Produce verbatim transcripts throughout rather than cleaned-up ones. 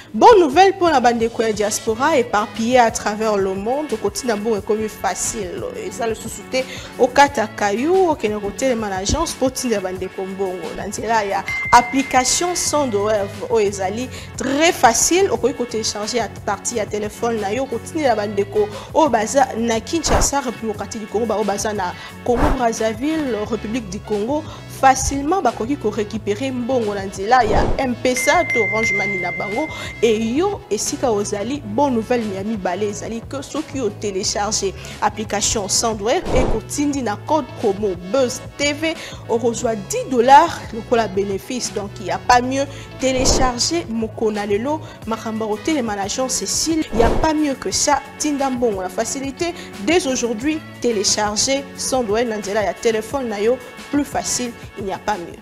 Bonne nouvelle pour la bande de diaspora éparpillée à travers le monde. Le quotidien est comme facile. Et ça, le sous-souté au Katakayu, au côté de mon agence, pour la bande de Kombongo. Il y a application sans douleur au Ezali. Très facile. Au côté télécharger à partir à téléphone. Au côté de la bande de Ko, au Baza, na Kinshasa, République du Congo, au Baza, na Congo Brazzaville, République du Congo. Facilement bakoki ko récupérer mbongo na nzela ya M P S A to Orange Money na bango et yo esika ozali bonne nouvelle miami balé ezali que ceux qui ont téléchargé application Sandware et kotindi na code promo Buzz T V on reçoit dix dollars le bénéfice. Donc il n'y a pas mieux télécharger mokona lelo makamba au télémanagement Cécile, il n'y a pas mieux que ça. Tinda mbongo la facilité dès aujourd'hui télécharger Sandware na nzela ya téléphone na yo plus facile, il n'y a pas mieux.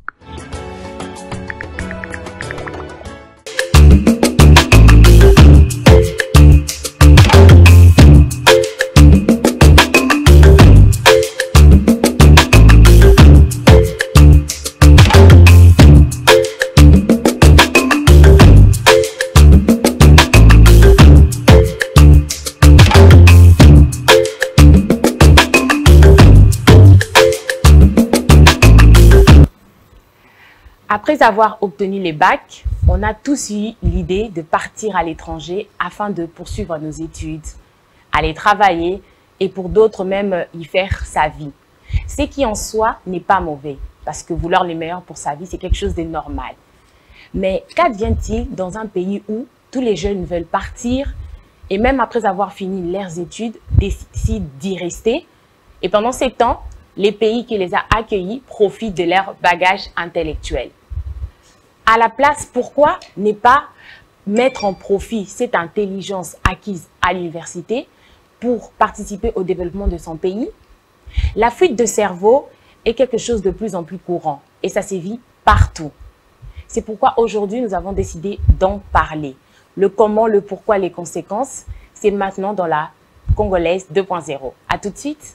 Après avoir obtenu les bacs, on a tous eu l'idée de partir à l'étranger afin de poursuivre nos études, aller travailler et pour d'autres même y faire sa vie. Ce qui en soi n'est pas mauvais parce que vouloir le meilleur pour sa vie, c'est quelque chose de normal. Mais qu'advient-il dans un pays où tous les jeunes veulent partir et même après avoir fini leurs études, décident d'y rester et pendant ces temps, les pays qui les a accueillis profitent de leur bagage intellectuel. À la place, pourquoi ne pas mettre en profit cette intelligence acquise à l'université pour participer au développement de son pays? La fuite de cerveau est quelque chose de plus en plus courant et ça sévit partout. C'est pourquoi aujourd'hui, nous avons décidé d'en parler. Le comment, le pourquoi, les conséquences, c'est maintenant dans la Congolaise deux point zéro. À tout de suite.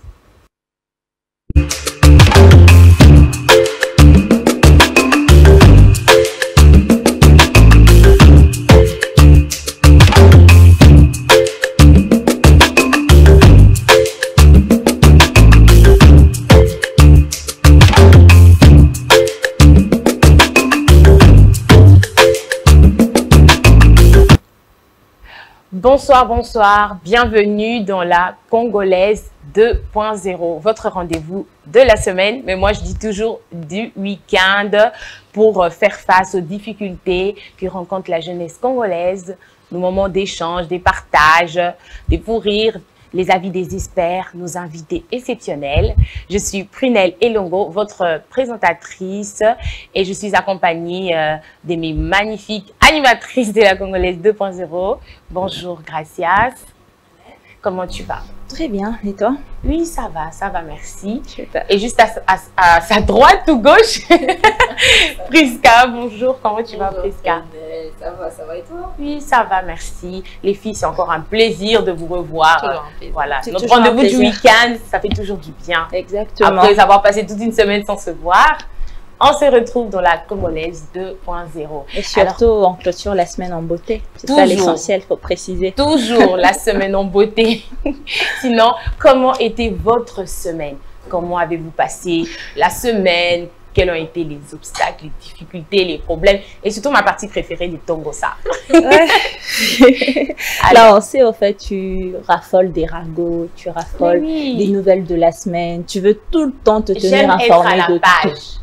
Bonsoir, bonsoir, bienvenue dans la Congolaise deux point zéro, votre rendez-vous de la semaine, mais moi je dis toujours du week-end pour faire face aux difficultés que rencontre la jeunesse congolaise, nos moments d'échange, des partages, des fous rires, les avis des experts, nos invités exceptionnels. Je suis Prunelle Elongo, votre présentatrice et je suis accompagnée euh, de mes magnifiques animatrices de la Congolaise deux point zéro. Bonjour Gracias, comment tu vas? Très bien, et toi? Oui, ça va, ça va, merci. Et juste à, à, à sa droite ou gauche, Priska, bonjour, comment tu bonjour, vas Priska? Ça va, ça va et toi? Oui, ça va, merci. Les filles, c'est encore un plaisir de vous revoir. Toujours un plaisir. Voilà, notre rendez-vous du week-end, ça fait toujours du bien. Exactement. Après avoir passé toute une semaine sans se voir, on se retrouve dans la Congolaise deux point zéro. Et surtout, alors, on clôture la semaine en beauté. C'est ça l'essentiel, il faut préciser. Toujours la semaine en beauté. Sinon, comment était votre semaine? Comment avez-vous passé la semaine? Quels ont été les obstacles, les difficultés, les problèmes? Et surtout, ma partie préférée du Tongosa. Ouais. Là, on sait, au fait, tu raffoles des ragots, tu raffoles oui. des nouvelles de la semaine. Tu veux tout le temps te tenir informé de page. tout.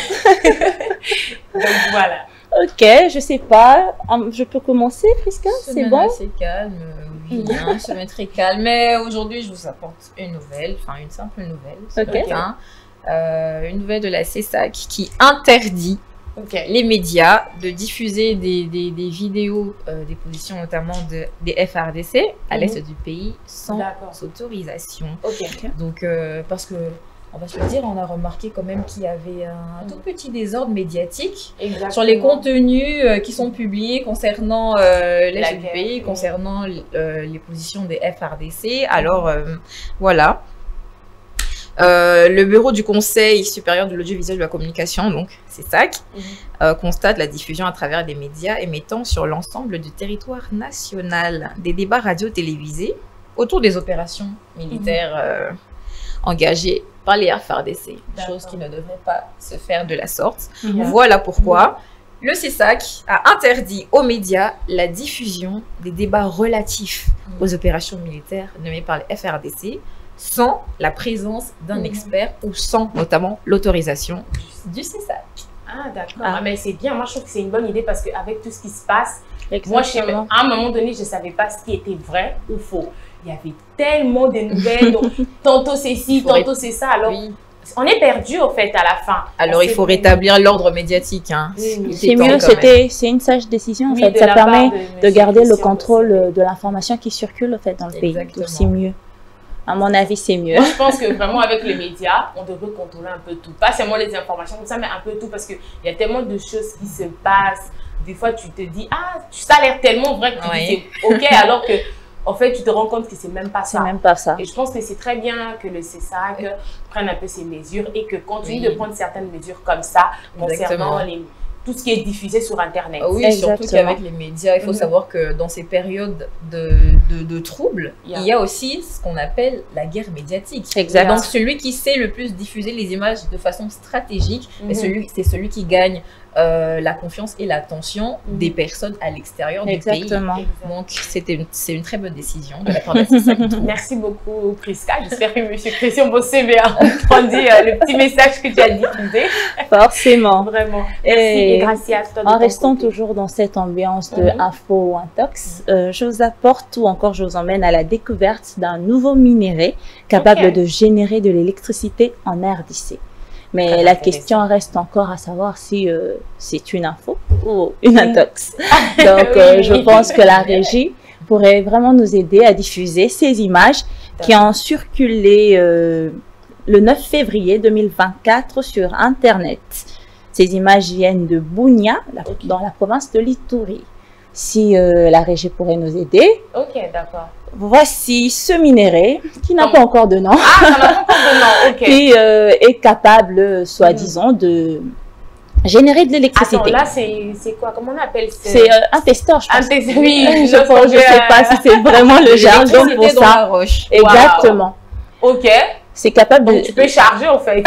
Donc voilà. Ok, je sais pas. Je peux commencer, Priska? C'est bon? C'est calme, oui, hein, semaine très calme. Mais aujourd'hui, je vous apporte une nouvelle, enfin une simple nouvelle. Ok. Hein. Euh, une nouvelle de la C E S A C qui interdit okay. les médias de diffuser des, des, des vidéos euh, des positions notamment de, des F R D C à mm-hmm. l'est du pays sans autorisation. Okay. Donc, euh, parce que on va se le dire, on a remarqué quand même qu'il y avait un tout petit désordre médiatique Exactement. sur les contenus euh, qui sont publiés concernant euh, l'Est du pays, concernant euh, les positions des F R D C. Alors, euh, voilà. Euh, le bureau du Conseil supérieur de l'audiovisuel et de la communication, donc c'est ça, mm-hmm. euh, constate la diffusion à travers des médias émettant sur l'ensemble du territoire national des débats radio-télévisés autour des opérations militaires mm-hmm. euh, engagées par les F A R D C, chose qui ne devrait pas se faire de la sorte. Mm-hmm. Voilà pourquoi mm-hmm. le C E S A C a interdit aux médias la diffusion des débats relatifs mm-hmm. aux opérations militaires nommées par les F A R D C sans la présence d'un mmh. expert ou sans notamment l'autorisation du C E S A C. Ah d'accord, ah. ah, mais c'est bien, moi je trouve que c'est une bonne idée parce qu'avec tout ce qui se passe, exactement. Moi je, à un moment donné je ne savais pas ce qui était vrai ou faux. Il y avait tellement de nouvelles, donc tantôt c'est ci, tantôt c'est ça, alors oui. on est perdu au fait à la fin. Alors il faut rétablir l'ordre médiatique. Hein. Oui. C'est mieux, c'était c'est une sage décision en oui, fait, ça permet de, de garder le contrôle aussi. De l'information qui circule en fait dans le Exactement. Pays, donc c'est mieux. À mon avis, c'est mieux. Moi, je pense que vraiment, avec les médias, on devrait contrôler un peu tout. Pas seulement les informations comme ça, mais un peu tout. Parce qu'il y a tellement de choses qui se passent. Des fois, tu te dis, ah, ça a l'air tellement vrai que tu oui. dis, c'est OK. Alors que, en fait, tu te rends compte que c'est même pas ça. C'est même pas ça. Et je pense que c'est très bien que le C E S A C prenne un peu ses mesures et que continue oui. de prendre certaines mesures comme ça concernant les... tout ce qui est diffusé sur Internet. Oui, Exactement. Surtout qu'avec les médias, il faut mmh. savoir que dans ces périodes de, de, de troubles, yeah. il y a aussi ce qu'on appelle la guerre médiatique. Exactement. Donc, celui qui sait le plus diffuser les images de façon stratégique, mmh. c'est celui, celui qui gagne euh, la confiance et l'attention mmh. des personnes à l'extérieur du pays. Exactement. Donc, c'est une, une très bonne décision de la part de la C E S A C. Merci beaucoup, Prisca. J'espère que M. Christian Bossé a entendu euh, le petit message que tu as diffusé. Forcément. Vraiment. Et, et gracias. En restant côté. Toujours dans cette ambiance de mmh. info ou intox, mmh. euh, je vous apporte ou encore je vous emmène à la découverte d'un nouveau minerai capable okay. de générer de l'électricité en R D C. Mais Très la question reste encore à savoir si euh, c'est une info ou une intox. Donc, oui. euh, je pense que la régie pourrait vraiment nous aider à diffuser ces images qui ont circulé euh, le neuf février deux mille vingt-quatre sur Internet. Ces images viennent de Bunia, okay. dans la province de l'Ituri. Si euh, la régie pourrait nous aider. Ok, d'accord. Voici ce minerai qui n'a pas encore de nom. Ah, ça n'a pas encore de nom, ok. Qui euh, est capable, soi-disant, de générer de l'électricité. Attends, là, c'est quoi? Comment on appelle ça? C'est euh, un testeur, je pense. Un testeur, oui. Je ne sais pas si c'est vraiment le jargon pour ça. Dans la roche. Exactement. Wow. Ok. C'est capable Donc, de... tu peux charger, en fait.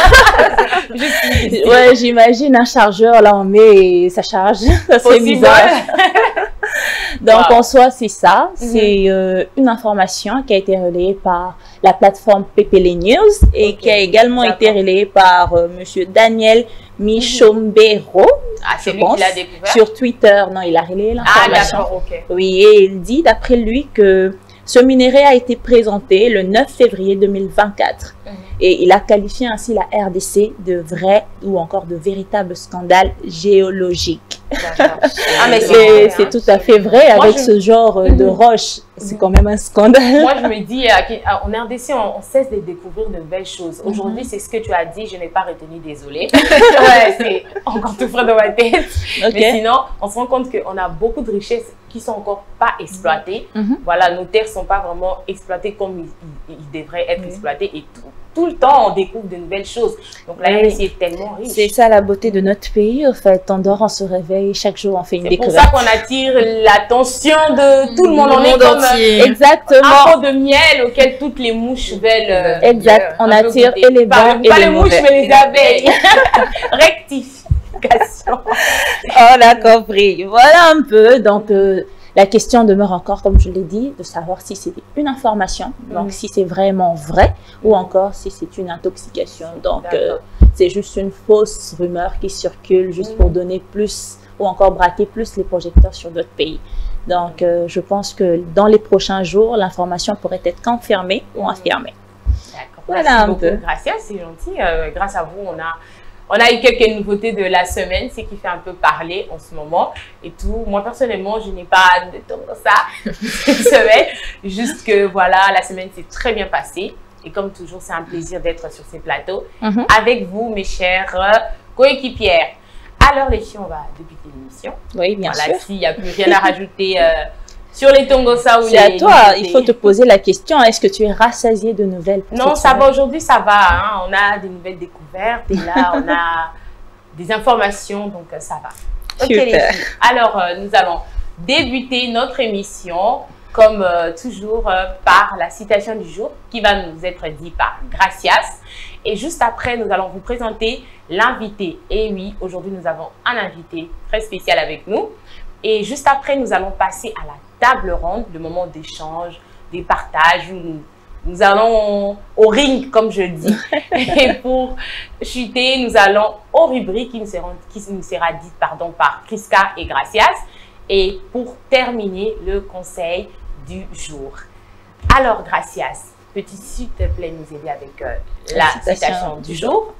Ouais, j'imagine un chargeur, là, on met et ça charge. C'est bizarre. Donc, wow. en soi, c'est ça. Mm-hmm. C'est euh, une information qui a été relayée par la plateforme Pepele News et okay. qui a également été relayée par euh, M. Daniel Michombero, ah, c'est lui qui l'a découvert sur Twitter. Non, il a relayé l'information. Ah, d'accord, ok. Oui, et il dit, d'après lui, que ce minerai a été présenté le neuf février deux mille vingt-quatre. Mmh. Et il a qualifié ainsi la R D C de vrai ou encore de véritable scandale géologique. Ah, mais c'est hein, tout à fait vrai. Moi, avec je... ce genre mmh. de roche, c'est mmh. quand même un scandale. Moi, je me dis, en R D C, on, on cesse de découvrir de belles choses. Aujourd'hui, mmh. c'est ce que tu as dit, je n'ai pas retenu, désolée. Ouais, c'est encore tout frais dans ma tête. Okay. Mais sinon, on se rend compte qu'on a beaucoup de richesses qui sont encore pas exploitées. Mmh. Voilà, nos terres sont pas vraiment exploitées comme ils, ils, ils devraient être mmh. exploitées et tout. Tout le temps, on découvre de nouvelles choses. Donc, la R D C est tellement riche. C'est ça la beauté de notre pays, en fait. On dort, on se réveille, chaque jour, on fait une découverte. C'est pour ça qu'on attire l'attention de tout le monde. On est comme Exactement. un pot de miel auquel toutes les mouches veulent. Euh, exact. On attire et les bons et pas les les mouches, mais les abeilles. Rectification. On a compris. Voilà un peu. Donc, euh, la question demeure encore, comme je l'ai dit, de savoir si c'est une information, donc mmh. si c'est vraiment vrai, ou encore si c'est une intoxication. Donc, euh, c'est juste une fausse rumeur qui circule juste mmh. pour donner plus, ou encore braquer plus les projecteurs sur d'autres pays. Donc, euh, je pense que dans les prochains jours, l'information pourrait être confirmée mmh. ou infirmée. D'accord. Voilà un peu. Gracias, c'est gentil. Euh, grâce à vous, on a... On a eu quelques nouveautés de la semaine, ce qui fait un peu parler en ce moment et tout. Moi, personnellement, je n'ai pas de temps dans ça cette semaine. Juste que, voilà, la semaine s'est très bien passée. Et comme toujours, c'est un plaisir d'être sur ces plateaux mm-hmm. avec vous, mes chers coéquipières. Alors, les filles, on va débuter l'émission. Oui, bien voilà, sûr. S'il n'y a plus rien à rajouter, euh, sur les Tongosa ou les... C'est à toi, il faut te poser la question, est-ce que tu es rassasié de nouvelles? Non, ça va, aujourd'hui ça va, hein. On a des nouvelles découvertes et là on a des informations, donc ça va. Ok, les filles. Alors euh, nous allons débuter notre émission comme euh, toujours euh, par la citation du jour qui va nous être dit par Gracias. Et juste après, nous allons vous présenter l'invité. Et oui, aujourd'hui, nous avons un invité très spécial avec nous. Et juste après, nous allons passer à la table ronde, le moment d'échange, des partages. Nous, nous allons au ring, comme je dis. Et pour chuter, nous allons aux rubriques qui nous sera, qui nous sera dite pardon, par Priska et Gracias. Et pour terminer, le conseil du jour. Alors, Gracias, peux-tu s'il te plaît nous aider avec euh, la, la citation, citation du jour?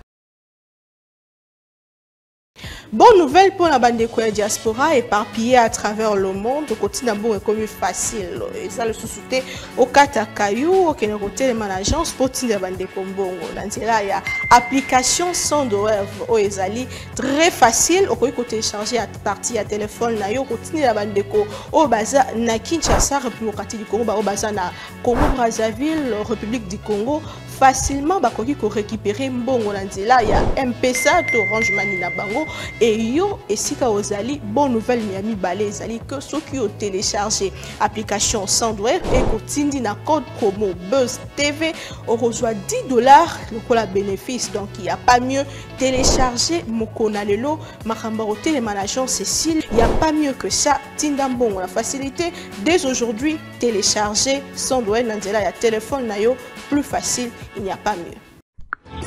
Bonne nouvelle pour la bande de diaspora éparpillée à travers le monde. Le quotidien est comme facile. Et ça, le sous-souté au Katakayu, au côté de l'agence pour la bande de Kombongo. Dans là, il y a application sans douleur au Ezali. Très facile. Au côté télécharger à partir à téléphone. Nayo continue la bande de Ko. Au Baza, na Kinshasa, République du Congo, au Baza, na Congo Brazzaville, République du Congo. Facilement, bah, qu'on récupérer mbongo là, il y a M P S A, Orange Money na bango et yo et si ka ozali bonne nouvelle Miami balé zali que ceux qui ont téléchargé application Sandware et continue na code promo Buzz T V on reçoit dix dollars le la bénéfice donc il y a pas mieux télécharger Mokona Lelo Makamba Hotel et Management Cécile il y a pas mieux que ça Tindambon la facilité dès aujourd'hui télécharger Sandware Nandela il y a téléphone nayo plus facile, il n'y a pas mieux.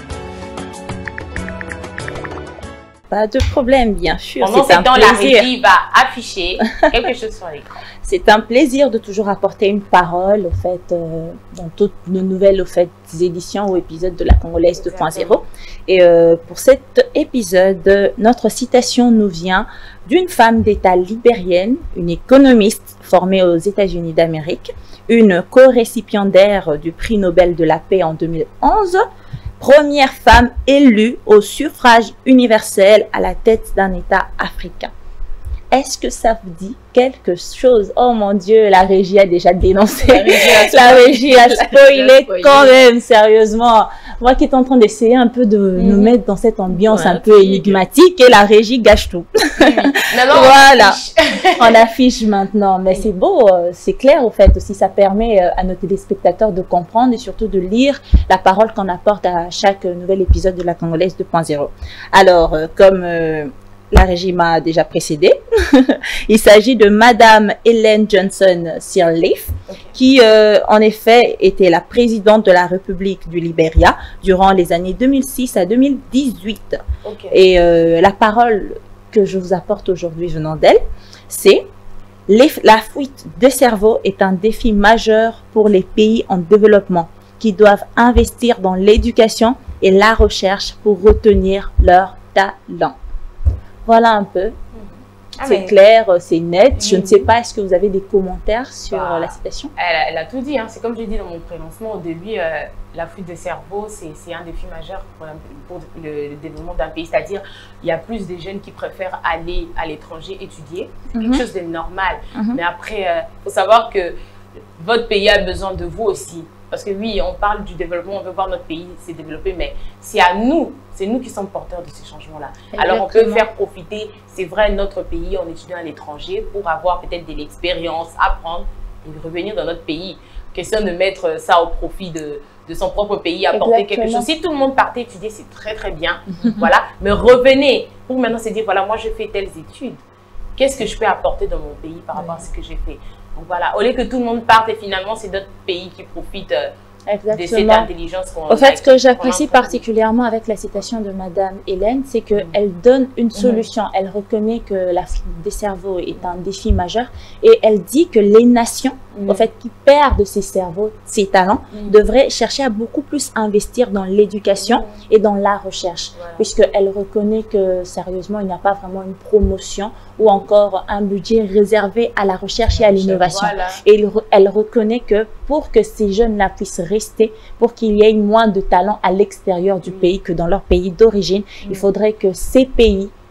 Pas de problème, bien sûr. Pendant ce temps, la régie va afficher quelque chose sur l'écran. C'est un plaisir de toujours apporter une parole, au fait, euh, dans toutes nos nouvelles, au fait, éditions ou épisodes de la Congolaise deux point zéro. Et euh, pour cet épisode, notre citation nous vient d'une femme d'État libérienne, une économiste formée aux États-Unis d'Amérique, une co-récipiendaire du prix Nobel de la paix en deux mille onze, première femme élue au suffrage universel à la tête d'un État africain. Est-ce que ça vous dit quelque chose? Oh mon Dieu, la régie a déjà dénoncé. La régie a, la régie a spoilé quand même, sérieusement. Moi qui est en train d'essayer un peu de mmh. nous mettre dans cette ambiance ouais, un peu énigmatique et la régie gâche tout. Mmh. Non, non, voilà, on affiche. on affiche maintenant. Mais c'est beau, c'est clair au fait aussi. Ça permet à nos téléspectateurs de comprendre et surtout de lire la parole qu'on apporte à chaque nouvel épisode de la Congolaise deux point zéro. Alors, comme... Euh, la régie m'a déjà précédé. Il s'agit de Madame Ellen Johnson Sirleaf, okay. qui euh, en effet était la présidente de la République du Libéria durant les années deux mille six à deux mille dix-huit. Okay. Et euh, la parole que je vous apporte aujourd'hui venant d'elle, c'est la fuite de cerveau est un défi majeur pour les pays en développement qui doivent investir dans l'éducation et la recherche pour retenir leur talent. Voilà un peu. Ah c'est clair, c'est net. Mmh. Je ne sais pas, est-ce que vous avez des commentaires sur bah, la citation? elle a, elle a tout dit. Hein. C'est comme je l'ai dit dans mon prélancement au début, euh, la fuite de cerveau, c'est un défi majeur pour, la, pour le, le développement d'un pays. C'est-à-dire, il y a plus de jeunes qui préfèrent aller à l'étranger étudier. C'est mmh. quelque chose de normal. Mmh. Mais après, il euh, faut savoir que votre pays a besoin de vous aussi. Parce que oui, on parle du développement, on veut voir notre pays se développer, mais c'est à nous, c'est nous qui sommes porteurs de ces changements-là. Alors on peut faire profiter, c'est vrai, notre pays en étudiant à l'étranger pour avoir peut-être de l'expérience, apprendre et revenir dans notre pays. Question de mettre ça au profit de, de son propre pays, apporter Exactement. quelque chose. Si tout le monde partait étudier, c'est très très bien, voilà. Mais revenez pour maintenant se dire, voilà, moi je fais telles études. Qu'est-ce que je peux apporter dans mon pays par rapport à ce que j'ai fait? Donc voilà, au lieu que tout le monde parte et finalement c'est d'autres pays qui profitent euh, de cette intelligence qu'on a. Au fait, ce que j'apprécie particulièrement avec la citation de Madame Hélène, c'est qu'elle mmh. donne une solution. Mmh. Elle reconnaît que la fuite des cerveaux est un défi majeur et elle dit que les nations, mmh. au fait, qui perdent ces cerveaux, ces talents, mmh. devraient chercher à beaucoup plus investir dans l'éducation mmh. et dans la recherche, voilà. puisqu'elle reconnaît que sérieusement, il n'y a pas vraiment une promotion ou encore un budget réservé à la recherche et à l'innovation. Voilà. Et elle reconnaît que pour que ces jeunes-là puissent rester, pour qu'il y ait moins de talents à l'extérieur du mmh. pays que dans leur pays d'origine, mmh. il faudrait que ces pays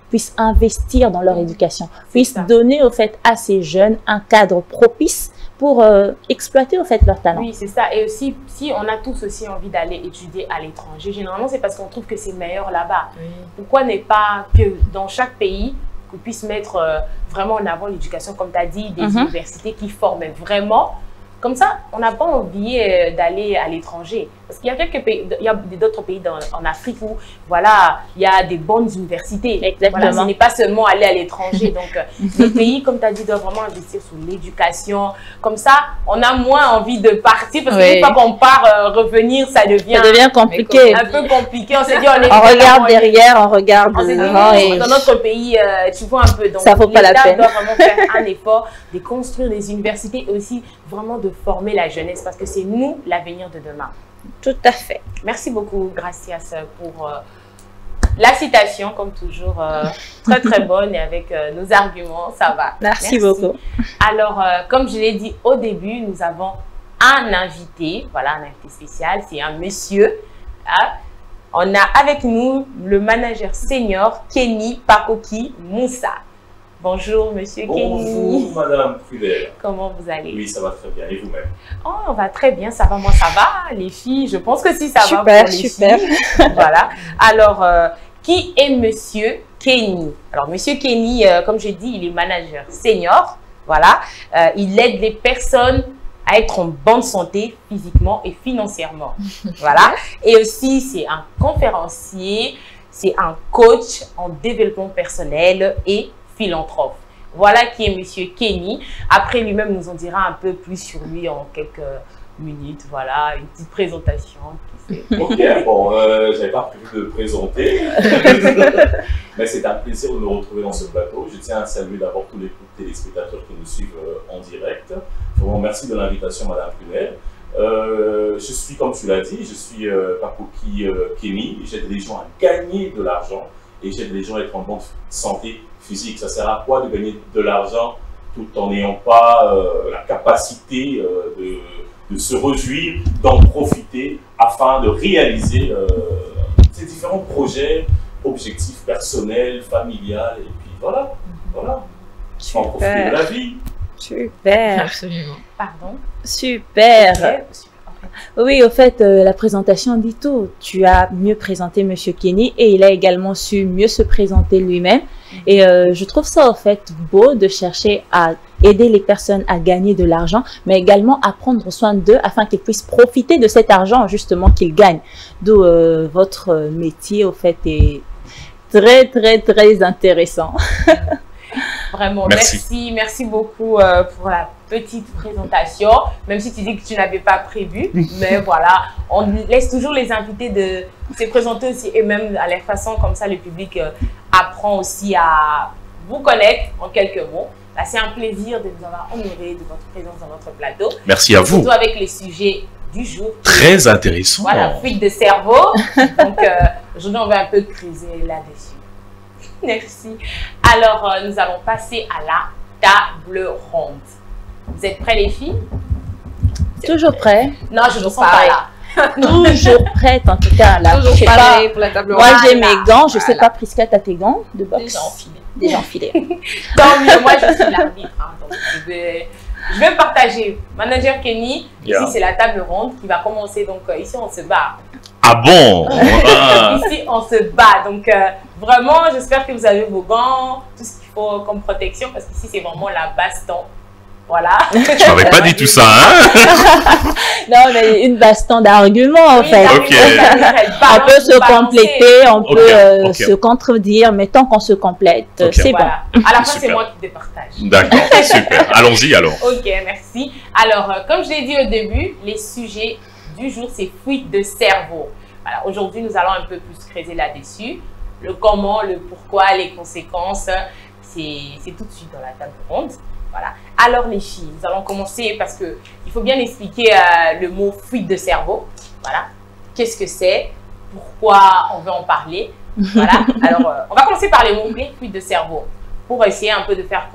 puissent investir dans leur éducation, puissent donner au fait à ces jeunes un cadre propice pour euh, exploiter au fait leur talent. Oui, c'est ça. Et aussi, si on a tous aussi envie d'aller étudier à l'étranger, généralement, c'est parce qu'on trouve que c'est meilleur là-bas. Oui. Pourquoi n'est pas que dans chaque pays, qu'on puisse mettre euh, vraiment en avant l'éducation, comme tu as dit, des mm-hmm. universités qui forment vraiment. Comme ça, on n'a pas envie euh, d'aller à l'étranger. Parce qu'il y a quelques pays, il y a d'autres pays dans, en Afrique où, voilà, il y a des bonnes universités. Exactement. Voilà, ce n'est pas seulement aller à l'étranger. Donc, euh, les pays, comme tu as dit, doivent vraiment investir sur l'éducation. Comme ça, on a moins envie de partir. Parce qu'une oui. fois qu'on part, euh, revenir, ça devient, ça devient compliqué. Un peu compliqué. On s'est dit, on est on regarde derrière, on regarde on devant. Et... Dans notre pays, euh, tu vois un peu. Donc, ça vaut pas la peine. L'État doit vraiment faire un effort de construire des universités et aussi vraiment de former la jeunesse parce que c'est nous l'avenir de demain. Tout à fait. Merci beaucoup, Gracias, pour euh, la citation, comme toujours, euh, très très bonne et avec euh, nos arguments, ça va. Merci, Merci. beaucoup. Alors, euh, comme je l'ai dit au début, nous avons un invité, voilà, un invité spécial, c'est un monsieur. Hein. On a avec nous le manager senior Kenny Pakoki Moussa. Bonjour, monsieur Kenny. Bonjour, madame Pruder. Comment vous allez? Oui, ça va très bien. Et vous-même? Oh, on va très bien, ça va. Moi, ça va. Les filles, je pense que si ça super, va pour les super. filles. Voilà. Alors, euh, qui est monsieur Kenny? Alors, monsieur Kenny, euh, comme je dis, il est manager senior. Voilà. Euh, il aide les personnes à être en bonne santé physiquement et financièrement. Voilà. Et aussi, c'est un conférencier, c'est un coach en développement personnel et philanthrope. Voilà qui est monsieur Kenny. Après, lui-même nous en dira un peu plus sur lui en quelques minutes. Voilà, une petite présentation. Ok, bon, euh, j'avais pas prévu de présenter. Mais c'est un plaisir de me retrouver dans ce plateau. Je tiens à saluer d'abord tous les téléspectateurs qui nous suivent euh, en direct. Je vous remercie de l'invitation, madame Pruner. Euh, je suis, comme tu l'as dit, je suis euh, Pakoki euh, Kenny. J'aide les gens à gagner de l'argent et j'aide les gens à être en bonne santé physique. Ça sert à quoi de gagner de l'argent tout en n'ayant pas euh, la capacité euh, de, de se réjouir, d'en profiter afin de réaliser euh, ces différents projets, objectifs personnels, familiales, et puis voilà, voilà. En profiter de la vie. Super. Absolument. Pardon. Super. Okay. Oui, au fait, euh, la présentation dit tout. Tu as mieux présenté monsieur Kenny et il a également su mieux se présenter lui-même. Et euh, je trouve ça, au fait, beau de chercher à aider les personnes à gagner de l'argent, mais également à prendre soin d'eux afin qu'ils puissent profiter de cet argent, justement, qu'ils gagnent. D'où euh, votre métier, au fait, est très, très, très intéressant. Vraiment, merci. Merci, merci beaucoup euh, pour la petite présentation, même si tu dis que tu n'avais pas prévu, mais voilà, on laisse toujours les invités de se présenter aussi, et même à la façon comme ça, le public euh, apprend aussi à vous connaître en quelques mots. C'est un plaisir de vous avoir honoré de votre présence dans notre plateau. Merci à vous. Surtout avec les sujets du jour. Très intéressant. Voilà, fuite de cerveau. Donc, euh, aujourd'hui, on va un peu creuser là-dessus. Merci. Alors, euh, nous allons passer à la table ronde. Vous êtes prêts, les filles? Toujours prêts. Non, je ne sens pas là. Toujours prête, en tout cas. Là. Toujours pareil pour la table ronde. Moi, j'ai mes gants. Je ne sais pas, Prisca, tu as tes gants de boxe? Déjà enfilés. Déjà enfilés. Tant mieux, moi, je suis l'arbitre. Hein, donc je vais, je vais partager. Manager Kenny, yeah. Ici, c'est la table ronde qui va commencer. Donc, euh, ici, on se bat. Ah bon? Ici, on se bat. Donc, euh, vraiment, j'espère que vous avez vos gants, tout ce qu'il faut comme protection, parce qu'ici, c'est vraiment la baston. Voilà. Je n'avais pas dit tout ça, hein? Non, mais une baston d'arguments, en oui, fait. Okay. On peut se compléter, on okay. peut euh, okay. se contredire, mais tant qu'on se complète, okay. c'est voilà. bon. À la fin, c'est moi qui départage. D'accord, super. Allons-y alors. Ok, merci. Alors, euh, comme je l'ai dit au début, les sujets du jour, c'est fuite de cerveau. Voilà, aujourd'hui, nous allons un peu plus creuser là-dessus. Le comment, le pourquoi, les conséquences, c'est tout de suite dans la table ronde. Voilà. Alors les filles, nous allons commencer parce que il faut bien expliquer euh, le mot fuite de cerveau. Voilà. Qu'est-ce que c'est? Pourquoi on veut en parler? Voilà. Alors, euh, on va commencer par les mots-clés fuite de cerveau pour essayer un peu de faire comp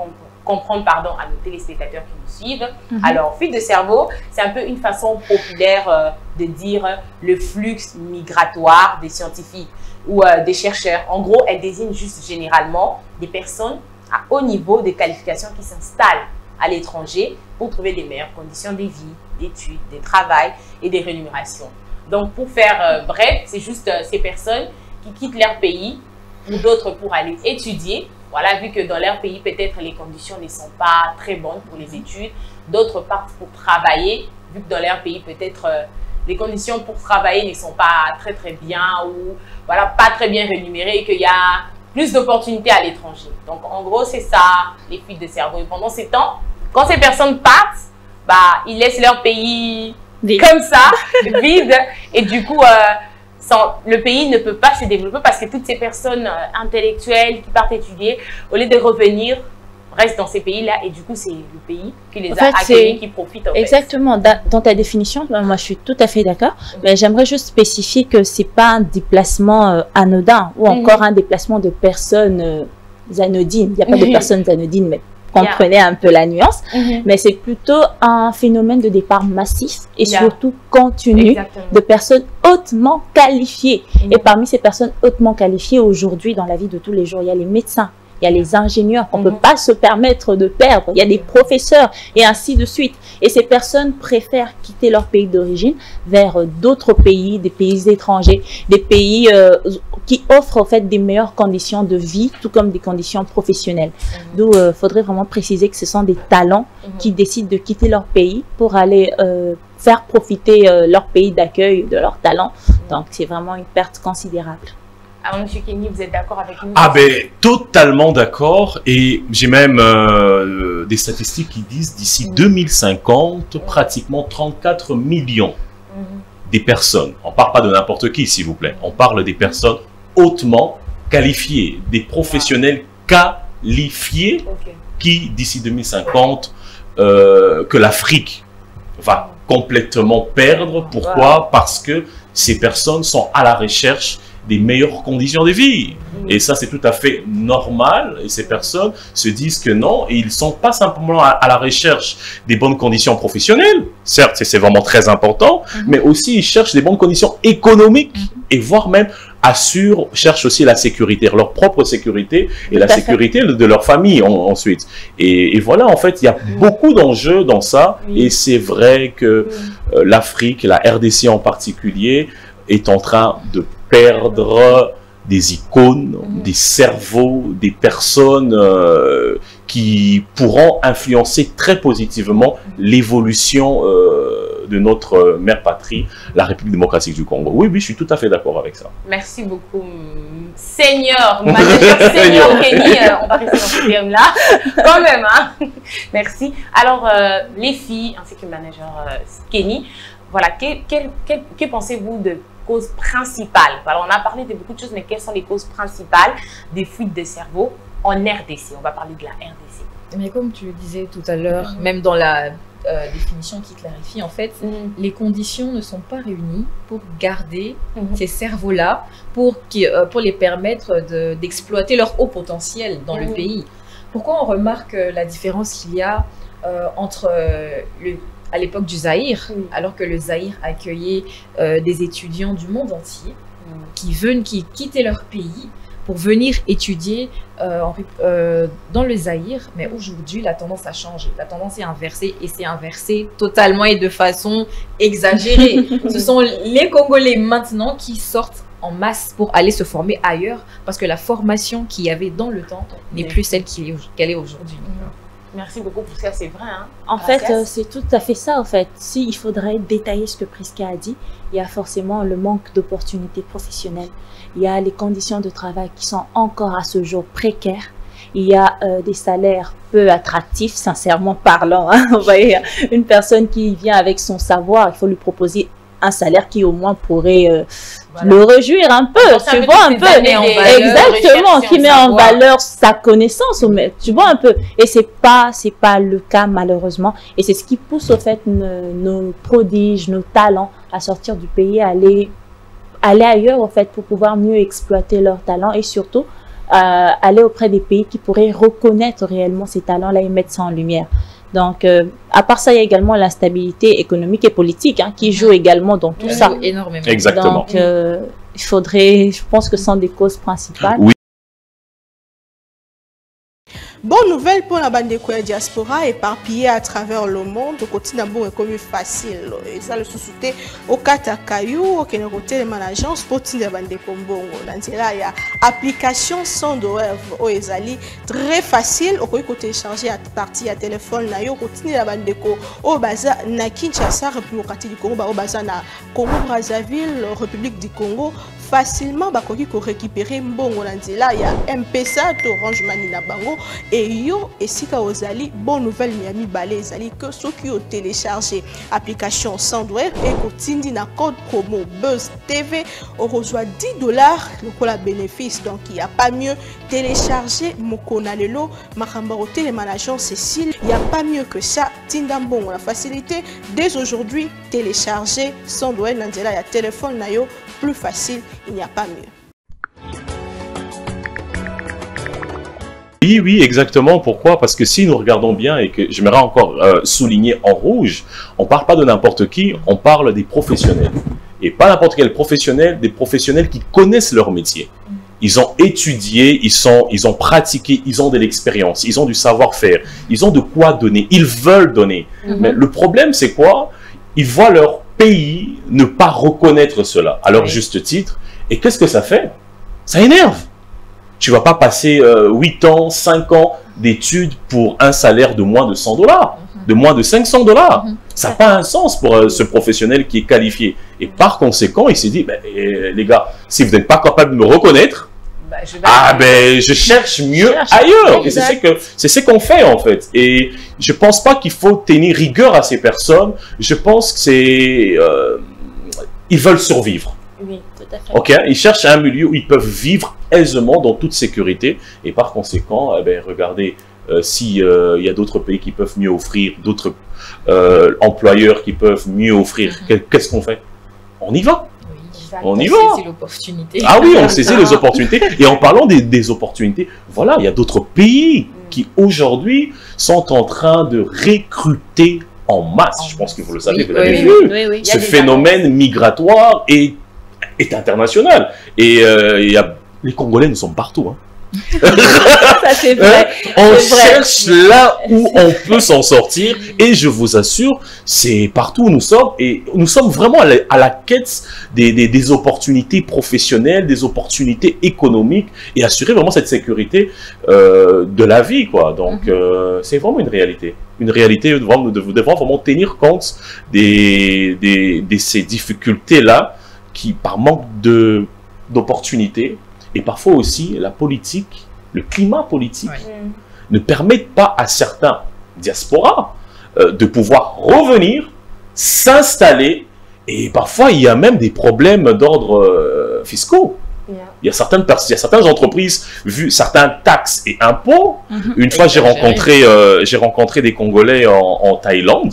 comprendre pardon, à nos téléspectateurs qui nous suivent. Mhm. Alors, fuite de cerveau, c'est un peu une façon populaire euh, de dire euh, le flux migratoire des scientifiques ou euh, des chercheurs. En gros, elle désigne juste généralement des personnes à haut niveau de qualification qui s'installent à l'étranger pour trouver des meilleures conditions de vie, d'études, de travail et de rémunération. Donc, pour faire euh, bref, c'est juste euh, ces personnes qui quittent leur pays ou d'autres pour aller étudier. Voilà, vu que dans leur pays, peut-être les conditions ne sont pas très bonnes pour les études. D'autres partent pour travailler, vu que dans leur pays, peut-être euh, les conditions pour travailler ne sont pas très très bien ou voilà, pas très bien rémunérées et qu'il y a plus d'opportunités à l'étranger. Donc, en gros, c'est ça, les fuites de cerveau. Et pendant ces temps, quand ces personnes partent, bah, ils laissent leur pays vide. Comme ça, vide. Et du coup, euh, sans, le pays ne peut pas se développer parce que toutes ces personnes euh, intellectuelles qui partent étudier, au lieu de revenir, restent dans ces pays-là. Et du coup, c'est le pays qui les en a fait, accueillis, qui profite. En exactement. Fait. Dans ta définition, moi, je suis tout à fait d'accord. Mm-hmm. Mais j'aimerais juste spécifier que c'est pas un déplacement euh, anodin ou mm-hmm. encore un déplacement de personnes euh, anodines. Il n'y a pas mm-hmm. de personnes anodines, mais comprenez yeah. un peu la nuance, mm-hmm. mais c'est plutôt un phénomène de départ massif et yeah. surtout continu Exactement. De personnes hautement qualifiées. Mm-hmm. Et parmi ces personnes hautement qualifiées aujourd'hui dans la vie de tous les jours, il y a les médecins, il y a les ingénieurs qu'on ne mm-hmm. peut pas se permettre de perdre, il y a des professeurs et ainsi de suite. Et ces personnes préfèrent quitter leur pays d'origine vers euh, d'autres pays, des pays étrangers, des pays euh, qui offrent en fait des meilleures conditions de vie, tout comme des conditions professionnelles. Mm-hmm. D'où il euh, faudrait vraiment préciser que ce sont des talents mm-hmm. qui décident de quitter leur pays pour aller euh, faire profiter euh, leur pays d'accueil de leurs talents. Mm-hmm. Donc c'est vraiment une perte considérable. Alors, M. Kenny, vous êtes d'accord avec nous? Ah ben, totalement d'accord. Et j'ai même euh, des statistiques qui disent d'ici mmh. deux mille cinquante, mmh. pratiquement trente-quatre millions mmh. des personnes. On ne parle pas de n'importe qui, s'il vous plaît. On parle des personnes hautement qualifiées, des professionnels qualifiés okay. qui, d'ici deux mille cinquante, euh, que l'Afrique va complètement perdre. Pourquoi? Wow. Parce que ces personnes sont à la recherche des meilleures conditions de vie. Mmh. Et ça, c'est tout à fait normal. Et ces personnes se disent que non. Et ils ne sont pas simplement à, à la recherche des bonnes conditions professionnelles. Certes, c'est vraiment très important. Mmh. Mais aussi, ils cherchent des bonnes conditions économiques. Mmh. Et voire même assurent, cherchent aussi la sécurité, leur propre sécurité et tout la sécurité de, de leur famille en, ensuite. Et, et voilà, en fait, il y a mmh. beaucoup d'enjeux dans ça. Mmh. Et c'est vrai que mmh. euh, l'Afrique, la R D C en particulier, est en train de perdre des icônes, mmh. des cerveaux, des personnes euh, qui pourront influencer très positivement l'évolution euh, de notre mère patrie, la République démocratique du Congo. Oui, oui, je suis tout à fait d'accord avec ça. Merci beaucoup, Seigneur, manager Seigneur Kenny, euh, on va rester dans ce terme-là, quand même, hein. Merci. Alors, euh, les filles, ainsi que le manager euh, Kenny, voilà, que, que, que, que pensez-vous de causes principales? Alors, on a parlé de beaucoup de choses, mais quelles sont les causes principales des fuites de cerveau en R D C? On va parler de la R D C. Mais comme tu le disais tout à l'heure, mmh. même dans la euh, définition qui clarifie, en fait, mmh. les conditions ne sont pas réunies pour garder mmh. ces cerveaux-là, pour, euh, pour les permettre d'exploiter de, leur haut potentiel dans mmh. le pays. Pourquoi on remarque la différence qu'il y a euh, entre euh, le à l'époque du Zaïre, oui. alors que le Zaïre accueillait euh, des étudiants du monde entier oui. qui, venaient, qui quittaient leur pays pour venir étudier euh, en, euh, dans le Zaïre. Mais aujourd'hui, la tendance a changé. La tendance est inversée et c'est inversé totalement et de façon exagérée. Ce sont les Congolais maintenant qui sortent en masse pour aller se former ailleurs parce que la formation qu'il y avait dans le temps n'est oui. plus celle qu'elle est aujourd'hui. Oui. Merci beaucoup pour ça, c'est vrai. Hein. En fait, euh, c'est tout à fait ça. En fait, si il faudrait détailler ce que Prisca a dit, il y a forcément le manque d'opportunités professionnelles. Il y a les conditions de travail qui sont encore à ce jour précaires. Il y a euh, des salaires peu attractifs, sincèrement parlant. Hein. Vous voyez, une personne qui vient avec son savoir, il faut lui proposer un salaire qui au moins pourrait euh, voilà. le réjouir un peu, tu vois un peu, exactement, qui met en valeur sa connaissance, mmh. tu vois un peu, et c'est pas c'est pas le cas malheureusement, et c'est ce qui pousse au fait nos, nos prodiges, nos talents à sortir du pays, à aller aller ailleurs au fait pour pouvoir mieux exploiter leurs talents et surtout aller auprès des pays qui pourraient reconnaître réellement ces talents-là et mettre ça en lumière. Donc, euh, à part ça, il y a également l'instabilité économique et politique hein, qui joue également dans tout Elle ça. joue énormément. Exactement. Donc, euh, il faudrait, je pense que ce sont des causes principales. Oui. Bonne nouvelle pour la bande de diaspora éparpillée à travers le monde. Au côté d'un bon comme facile. Et ça le sous-souté au Katakayou, au Kénéroté, les managers pour la bande de Kombongo. Dans il y a application sans douleur au Ezali très facile. Au côté télécharger à partir à téléphone na yo côté la bande de Ko au Baza na Kinshasa, République du Congo, au Baza na Congo Brazzaville, République du Congo. Facilement bakoki ko récupérer mbongo na nzela ya M P S A to Orange Money na bango et yo esika ozali bonne nouvelle miami balé ezali que ceux qui ont téléchargé application Sandware et kotindi na code promo Buzz T V on reçoit dix dollars le kola bénéfice donc il y a pas mieux télécharger mokona lelo makamba au télémanager Cécile il y a pas mieux que ça tinda mbongo la facilité dès aujourd'hui télécharger Sandware na nzela ya téléphone na yo plus facile, il n'y a pas mieux. Oui, oui, exactement. Pourquoi? Parce que si nous regardons bien et que j'aimerais encore euh, souligner en rouge, on ne parle pas de n'importe qui, on parle des professionnels. Et pas n'importe quel professionnel, des professionnels qui connaissent leur métier. Ils ont étudié, ils, sont, ils ont pratiqué, ils ont de l'expérience, ils ont du savoir-faire, ils ont de quoi donner, ils veulent donner. Mm-hmm. Mais le problème, c'est quoi? Ils voient leur pays ne pas reconnaître cela à leur oui. juste titre. Et qu'est-ce que ça fait? Ça énerve. Tu ne vas pas passer euh, huit ans, cinq ans d'études pour un salaire de moins de cent dollars, mm-hmm. de moins de cinq cents dollars. Mm-hmm. Ça n'a pas un sens pour euh, ce professionnel qui est qualifié. Et par conséquent, il s'est dit, ben, eh, les gars, si vous n'êtes pas capable de me reconnaître, bah, je ah ben je cherche mieux cherche. ailleurs. Et c'est ce que c'est ce qu'on fait en fait. Et je pense pas qu'il faut tenir rigueur à ces personnes. Je pense que c'est euh, ils veulent survivre. Oui, tout à fait. Ok, ils cherchent un milieu où ils peuvent vivre aisément dans toute sécurité. Et par conséquent, eh ben regardez euh, si euh, il y a d'autres pays qui peuvent mieux offrir, d'autres euh, employeurs qui peuvent mieux offrir. Mm-hmm. Qu'est-ce qu'on fait? On y va. On y va. On saisit l'opportunité. Ah oui, on saisit les opportunités. Et en parlant des, des opportunités, voilà, il y a d'autres pays mm. qui aujourd'hui sont en train de recruter en masse. Oh, je pense que vous le savez, oui, vous l'avez oui, vu. Oui, oui. Ce phénomène annonces. migratoire est, est international. Et euh, il y a, les Congolais, nous sommes partout. Hein. Ça, c'est vrai. On cherche vrai. là où on peut s'en sortir et je vous assure, c'est partout où nous sommes et nous sommes vraiment à la, à la quête des, des, des opportunités professionnelles, des opportunités économiques et assurer vraiment cette sécurité euh, de la vie, quoi. Donc, mm-hmm. euh, c'est vraiment une réalité. Une réalité, nous devons, nous devons vraiment tenir compte des, des, de ces difficultés-là qui, par manque de, d'opportunités, et parfois aussi, la politique, le climat politique oui. ne permettent pas à certains diasporas euh, de pouvoir revenir, s'installer. Et parfois, il y a même des problèmes d'ordre euh, fiscaux. Yeah. Il y a certaines personnes, il y a certaines entreprises, vu certains taxes et impôts. Mm-hmm. Une fois, j'ai rencontré, euh, j'ai rencontré des Congolais en, en Thaïlande.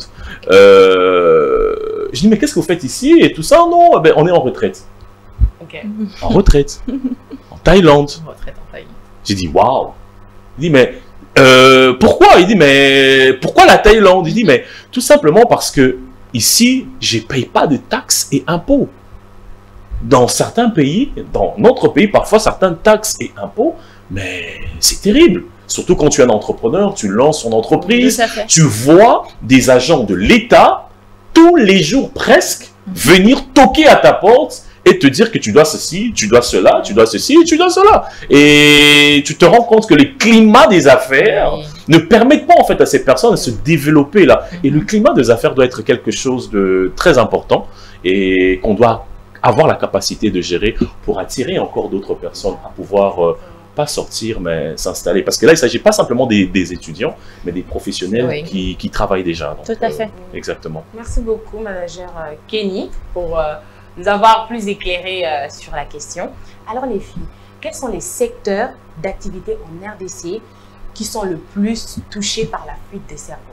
Euh, je dis, mais qu'est-ce que vous faites ici? Et tout ça, non, ben, on est en retraite. Okay. En retraite. Thaïlande. En J'ai dit, waouh. Il dit, mais euh, pourquoi? Il dit, mais pourquoi la Thaïlande? Il dit, mais tout simplement parce que ici, je ne paye pas de taxes et impôts. Dans certains pays, dans notre pays, parfois, certaines taxes et impôts, mais c'est terrible. Surtout quand tu es un entrepreneur, tu lances ton entreprise, tu vois des agents de l'État, tous les jours presque, venir toquer à ta porte et te dire que tu dois ceci, tu dois cela, tu dois ceci, tu dois cela. Et tu te rends compte que le climat des affaires oui. ne permet pas en fait à ces personnes de se développer là. Et le climat des affaires doit être quelque chose de très important et qu'on doit avoir la capacité de gérer pour attirer encore d'autres personnes à pouvoir euh, pas sortir mais s'installer. Parce que là, il ne s'agit pas simplement des, des étudiants, mais des professionnels oui. qui, qui travaillent déjà. Donc, tout à fait. Euh, exactement. Merci beaucoup, manager euh, Kenny, pour... Euh, nous avoir plus éclairé euh, sur la question. Alors les filles, quels sont les secteurs d'activité en R D C qui sont le plus touchés par la fuite des cerveaux?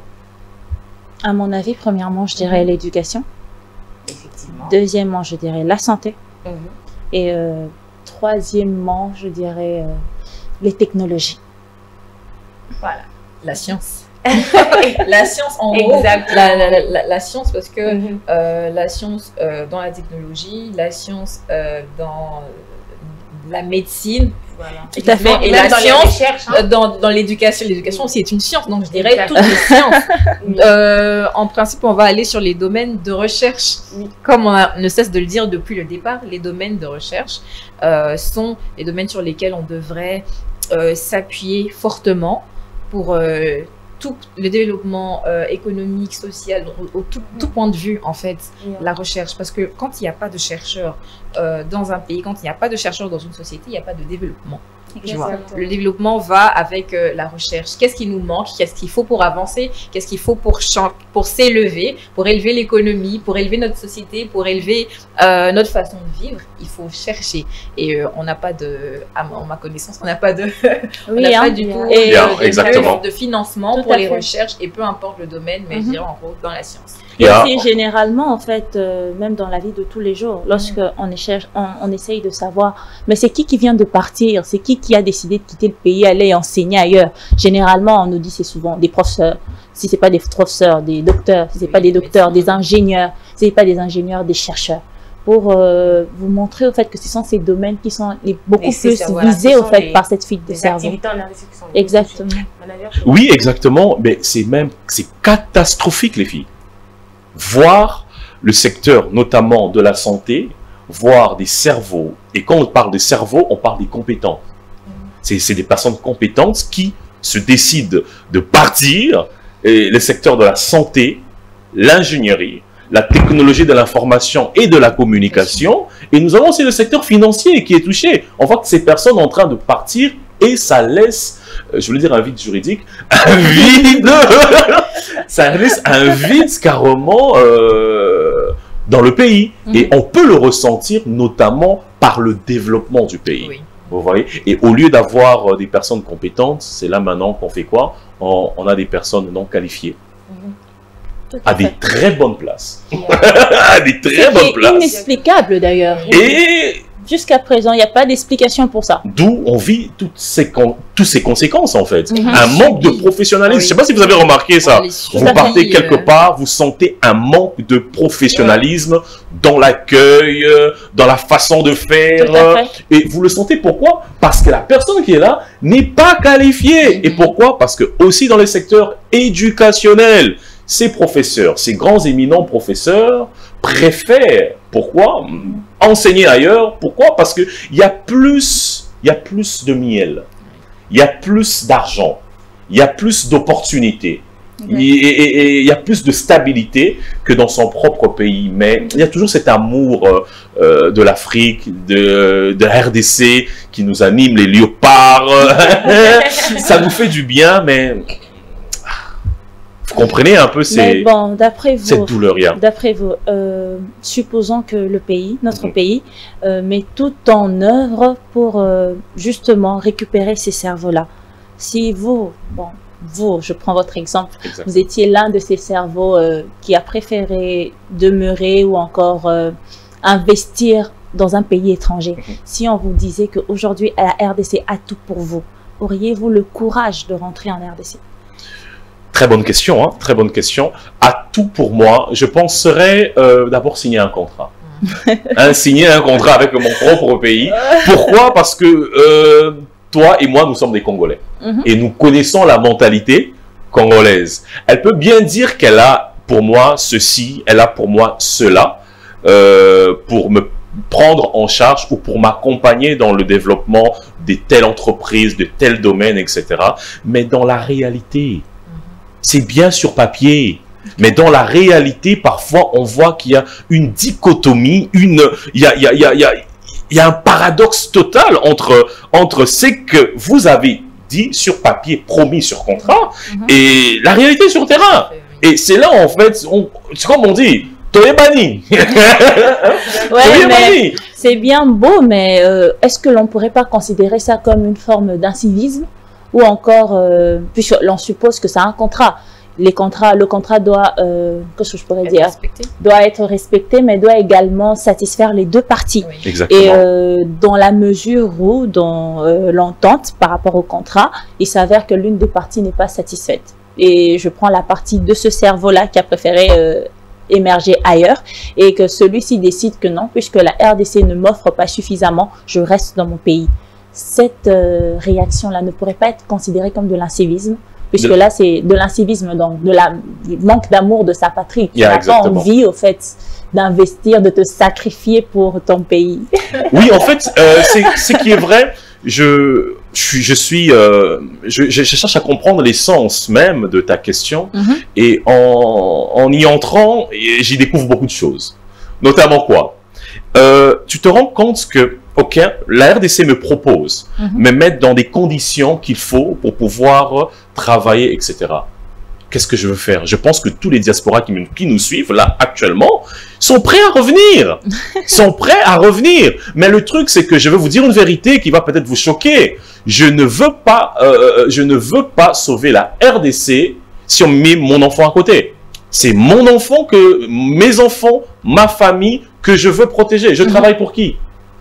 À mon avis, premièrement, je dirais l'éducation. Effectivement. Deuxièmement, je dirais la santé. Mm-hmm. Et euh, troisièmement, je dirais euh, les technologies. Voilà. La science. La science en gros, la, la, la, la science parce que mm-hmm. euh, la science euh, dans la technologie, la science euh, dans la médecine, voilà. Tout à fait. Et, et la dans science hein. dans, dans l'éducation, l'éducation aussi est une science, donc je dirais toutes les sciences. Oui. Euh, en principe, on va aller sur les domaines de recherche. Oui. Comme on a, ne cesse de le dire depuis le départ, les domaines de recherche euh, sont les domaines sur lesquels on devrait euh, s'appuyer fortement pour euh, tout le développement euh, économique, social, au, au tout, tout point de vue, en fait, yeah. la recherche. Parce que quand il n'y a pas de chercheurs euh, dans un pays, quand il n'y a pas de chercheurs dans une société, il n'y a pas de développement. Tu vois. Le développement va avec euh, la recherche. Qu'est-ce qui nous manque? Qu'est-ce qu'il faut pour avancer? Qu'est-ce qu'il faut pour, pour s'élever, pour élever l'économie, pour élever notre société, pour élever euh, notre façon de vivre? Il faut chercher. Et euh, on n'a pas de, à ma connaissance, on n'a pas de, on oui, n'a hein, pas du tout et, euh, euh, exactement. de, de financement tout pour les fait. recherches, et peu importe le domaine, mais mm-hmm. je dirais en gros dans la science. Et yeah. aussi, généralement, en fait, euh, même dans la vie de tous les jours, lorsqu'on mm. on, on essaye de savoir, mais c'est qui qui vient de partir? C'est qui qui a décidé de quitter le pays, aller enseigner ailleurs? Généralement, on nous dit c'est souvent des professeurs. Si c'est pas des professeurs, des docteurs. Si c'est oui, pas des docteurs, des ingénieurs. Si c'est pas des ingénieurs, des chercheurs. Pour euh, vous montrer au fait que ce sont ces domaines qui sont les, beaucoup les plus voilà, visés au fait les, par cette fuite de cerveau. Exactement. Oui, exactement. Mais c'est même c'est catastrophique, les filles. Voir le secteur, notamment de la santé, voir des cerveaux. Et quand on parle de cerveau, on parle des compétents. C'est des personnes compétentes qui se décident de partir. Et le secteur de la santé, l'ingénierie, la technologie de l'information et de la communication. Et nous avons aussi le secteur financier qui est touché. On voit que ces personnes sont en train de partir et ça laisse, je voulais dire un vide juridique, un vide, ça laisse un vide carrément euh, dans le pays. Mm-hmm. Et on peut le ressentir notamment par le développement du pays. Oui. Vous voyez? Et au lieu d'avoir des personnes compétentes, c'est là maintenant qu'on fait quoi? on, on a des personnes non qualifiées. Mm-hmm. À, à des très bonnes places. À des très bonnes places. C'est inexplicable d'ailleurs. Et jusqu'à présent, il n'y a pas d'explication pour ça. D'où on vit toutes ces, toutes ces conséquences, en fait. Mm-hmm. Un manque de professionnalisme. Oui. Je ne sais pas si vous avez remarqué ça. Vous partez oui, quelque euh... part, vous sentez un manque de professionnalisme ouais. dans l'accueil, dans la façon de faire. Et vous le sentez pourquoi? Parce que la personne qui est là n'est pas qualifiée. Mm-hmm. Et pourquoi? Parce que aussi dans le secteur éducationnel, ces professeurs, ces grands éminents professeurs préfèrent, pourquoi? Enseigner ailleurs. Pourquoi? Parce qu'il y a plus, il y a plus de miel, il y a plus d'argent, il y a plus d'opportunités, okay. et il y a plus de stabilité que dans son propre pays. Mais il y a toujours cet amour euh, de l'Afrique, de, de la R D C qui nous anime, les léopards. Ça nous fait du bien, mais vous comprenez un peu ces, bon, d'après vous, cette douleur. D'après vous, euh, supposons que le pays, notre mmh. pays, euh, met tout en œuvre pour euh, justement récupérer ces cerveaux-là. Si vous, bon, vous, je prends votre exemple, exact. Vous étiez l'un de ces cerveaux euh, qui a préféré demeurer ou encore euh, investir dans un pays étranger. Mmh. Si on vous disait qu'aujourd'hui, la R D C a tout pour vous, auriez-vous le courage de rentrer en R D C? Très bonne question, hein, très bonne question. À tout pour moi, je penserais euh, d'abord signer un contrat. hein, signer un contrat avec mon propre pays. Pourquoi? Parce que euh, toi et moi, nous sommes des Congolais. Mm-hmm. Et nous connaissons la mentalité congolaise. Elle peut bien dire qu'elle a pour moi ceci, elle a pour moi cela, euh, pour me prendre en charge ou pour m'accompagner dans le développement de telle entreprise, de tel domaine, et cetera. Mais dans la réalité, c'est bien sur papier, mais dans la réalité, parfois, on voit qu'il y a une dichotomie, une, il y a, il y a, il y a, il y a, il y a un paradoxe total entre, entre ce que vous avez dit sur papier, promis sur contrat, mm-hmm. et la réalité sur terrain. Et c'est là, en fait, c'est comme on dit, Toye Bani. Ouais, mais c'est bien beau, mais euh, est-ce que l'on ne pourrait pas considérer ça comme une forme d'incivisme? Ou encore, euh, puisque l'on suppose que c'est un contrat. les contrats, le contrat doit, euh, qu'est-ce que je pourrais Être dire, respecté. doit être respecté, mais doit également satisfaire les deux parties. Oui. Exactement. Et euh, dans la mesure où, dans euh, l'entente par rapport au contrat, il s'avère que l'une des parties n'est pas satisfaite. Et je prends la partie de ce cerveau-là qui a préféré euh, émerger ailleurs et que celui-ci décide que non, puisque la R D C ne m'offre pas suffisamment, je reste dans mon pays. Cette euh, réaction-là ne pourrait pas être considérée comme de l'incivisme, puisque De... là, c'est de l'incivisme, donc de la, du manque d'amour de sa patrie. Tu Yeah, n'as pas envie, au fait, d'investir, de te sacrifier pour ton pays. Oui, en fait, euh, c'est ce qui est vrai. Je, je suis, je, suis euh, je, je cherche à comprendre l'essence même de ta question. Mm-hmm. Et en, en y entrant, j'y découvre beaucoup de choses. Notamment quoi euh, Tu te rends compte que, ok, la R D C me propose, Mm-hmm. me mettre dans des conditions qu'il faut pour pouvoir travailler, et cetera. Qu'est-ce que je veux faire? Je pense que tous les diasporas qui, qui nous suivent là actuellement sont prêts à revenir. sont prêts à revenir. Mais le truc, c'est que je vais vous dire une vérité qui va peut-être vous choquer. Je ne veux pas, euh, je ne veux pas sauver la R D C si on met mon enfant à côté. C'est mon enfant, que mes enfants, ma famille, que je veux protéger. Je Mm-hmm. travaille pour qui?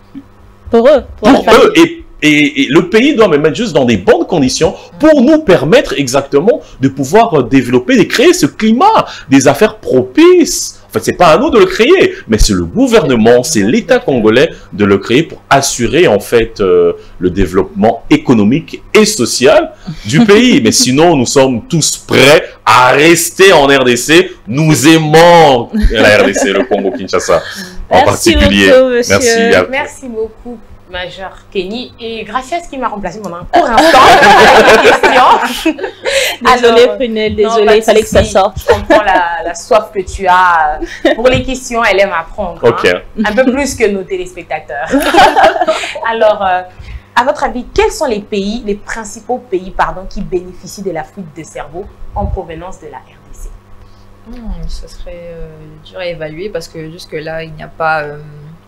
Pour eux. Pour, Pour eux. Et Et, et le pays doit me mettre juste dans des bonnes conditions pour nous permettre exactement de pouvoir développer et créer ce climat des affaires propices. En fait, c'est pas à nous de le créer, mais c'est le gouvernement, c'est l'État congolais de le créer pour assurer en fait euh, le développement économique et social du pays. Mais sinon, nous sommes tous prêts à rester en R D C. Nous aimons la R D C, le Congo-Kinshasa en Merci particulier. beaucoup, monsieur. Merci. à- Merci beaucoup, Major Kenny. Et Gracias qui m'a remplacé pendant un court instant avec la question. Désolée, Alors, Prunelle, non, désolée, pas il de fallait que ça souci. sorte. Je comprends la, la soif que tu as pour les questions. Elle aime apprendre. Ok. hein. Un peu plus que nos téléspectateurs. Alors, euh, à votre avis, quels sont les pays, les principaux pays, pardon, qui bénéficient de la fuite de cerveau en provenance de la R D C? Hmm, ce serait euh, dur à évaluer parce que jusque-là, il n'y a pas euh,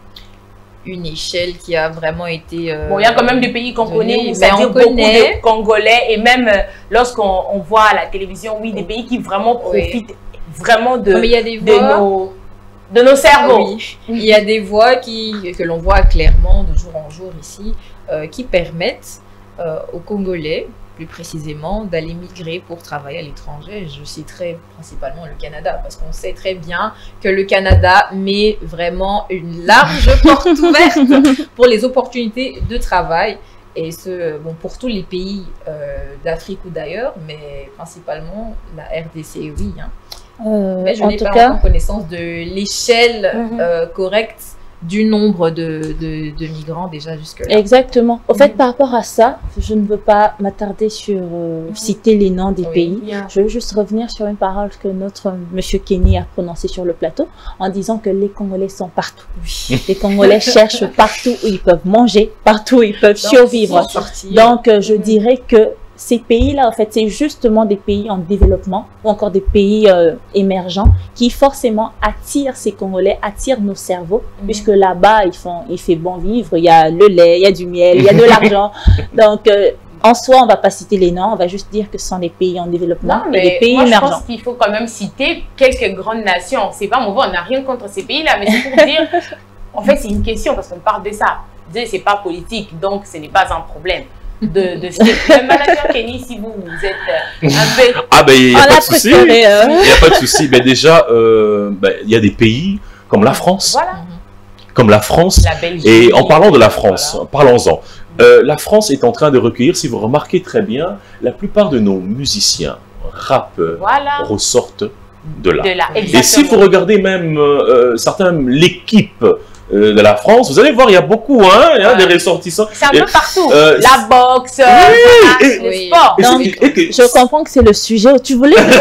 une échelle qui a vraiment été... euh, Bon, il y a quand même des pays qu'on donnée, connaît, où mais c'est-à-dire on beaucoup connaît. de Congolais, et même euh, lorsqu'on on voit à la télévision, oui, des pays qui vraiment Oui. profitent vraiment de, Non, mais il y a des de, voix... nos, de nos cerveaux. Oui, il y a des voies qui, que l'on voit clairement de jour en jour ici, euh, qui permettent euh, aux Congolais, plus précisément, d'aller migrer pour travailler à l'étranger. Je citerai principalement le Canada, parce qu'on sait très bien que le Canada met vraiment une large porte ouverte pour les opportunités de travail. Et ce, bon, pour tous les pays euh, d'Afrique ou d'ailleurs, mais principalement la R D C, oui. Hein. Euh, Mais je en n'ai tout pas cas, encore connaissance de l'échelle Mhm. euh, correcte du nombre de, de, de migrants déjà jusque-là. exactement. Au fait, Mhm. par rapport à ça, je ne veux pas m'attarder sur euh, citer les noms des Oui. pays. Bien. Je veux juste revenir sur une parole que notre monsieur Kenny a prononcée sur le plateau en disant que les Congolais sont partout. Les Congolais cherchent partout où ils peuvent manger, partout où ils peuvent survivre. Sortir. Donc, euh, je Mhm. dirais que ces pays-là, en fait, c'est justement des pays en développement ou encore des pays euh, émergents qui forcément attirent ces Congolais, attirent nos cerveaux, Mhm. puisque là-bas, ils font, il fait bon vivre, il y a le lait, il y a du miel, il y a de l'argent. Donc, euh, en soi, on va pas citer les noms, on va juste dire que ce sont des pays en développement Non, et des mais pays moi, je émergents. pense qu'il faut quand même citer quelques grandes nations. C'est pas mauvais, on n'a rien contre ces pays-là, mais c'est pour dire, en fait, c'est une question parce qu'on parle de ça. Dire, c'est pas politique, donc ce n'est pas un problème. De, de le manager Kenny, si vous, vous êtes euh, un peu... Ah ben il n'y a On pas l'a de souci. préféré, euh. Il n'y a pas de souci. Ben déjà, euh, ben, il y a des pays comme la France, Voilà, comme la France. la Belgique. Et en parlant de la France, Voilà. parlons-en. Euh, la France est en train de recueillir, si vous remarquez très bien, la plupart de nos musiciens, rappeurs, Voilà, ressortent de là. de là, Et si vous exactement. regardez même euh, certains, l'équipe euh, de la France, vous allez voir, il y a beaucoup, hein, il y a Ouais. des ressortissants. C'est un Et- peu partout. euh, la boxe, euh, Oui, voilà, et- le Oui. sport. Et Donc, c'est- et que- Je comprends que c'est le sujet où tu voulais. En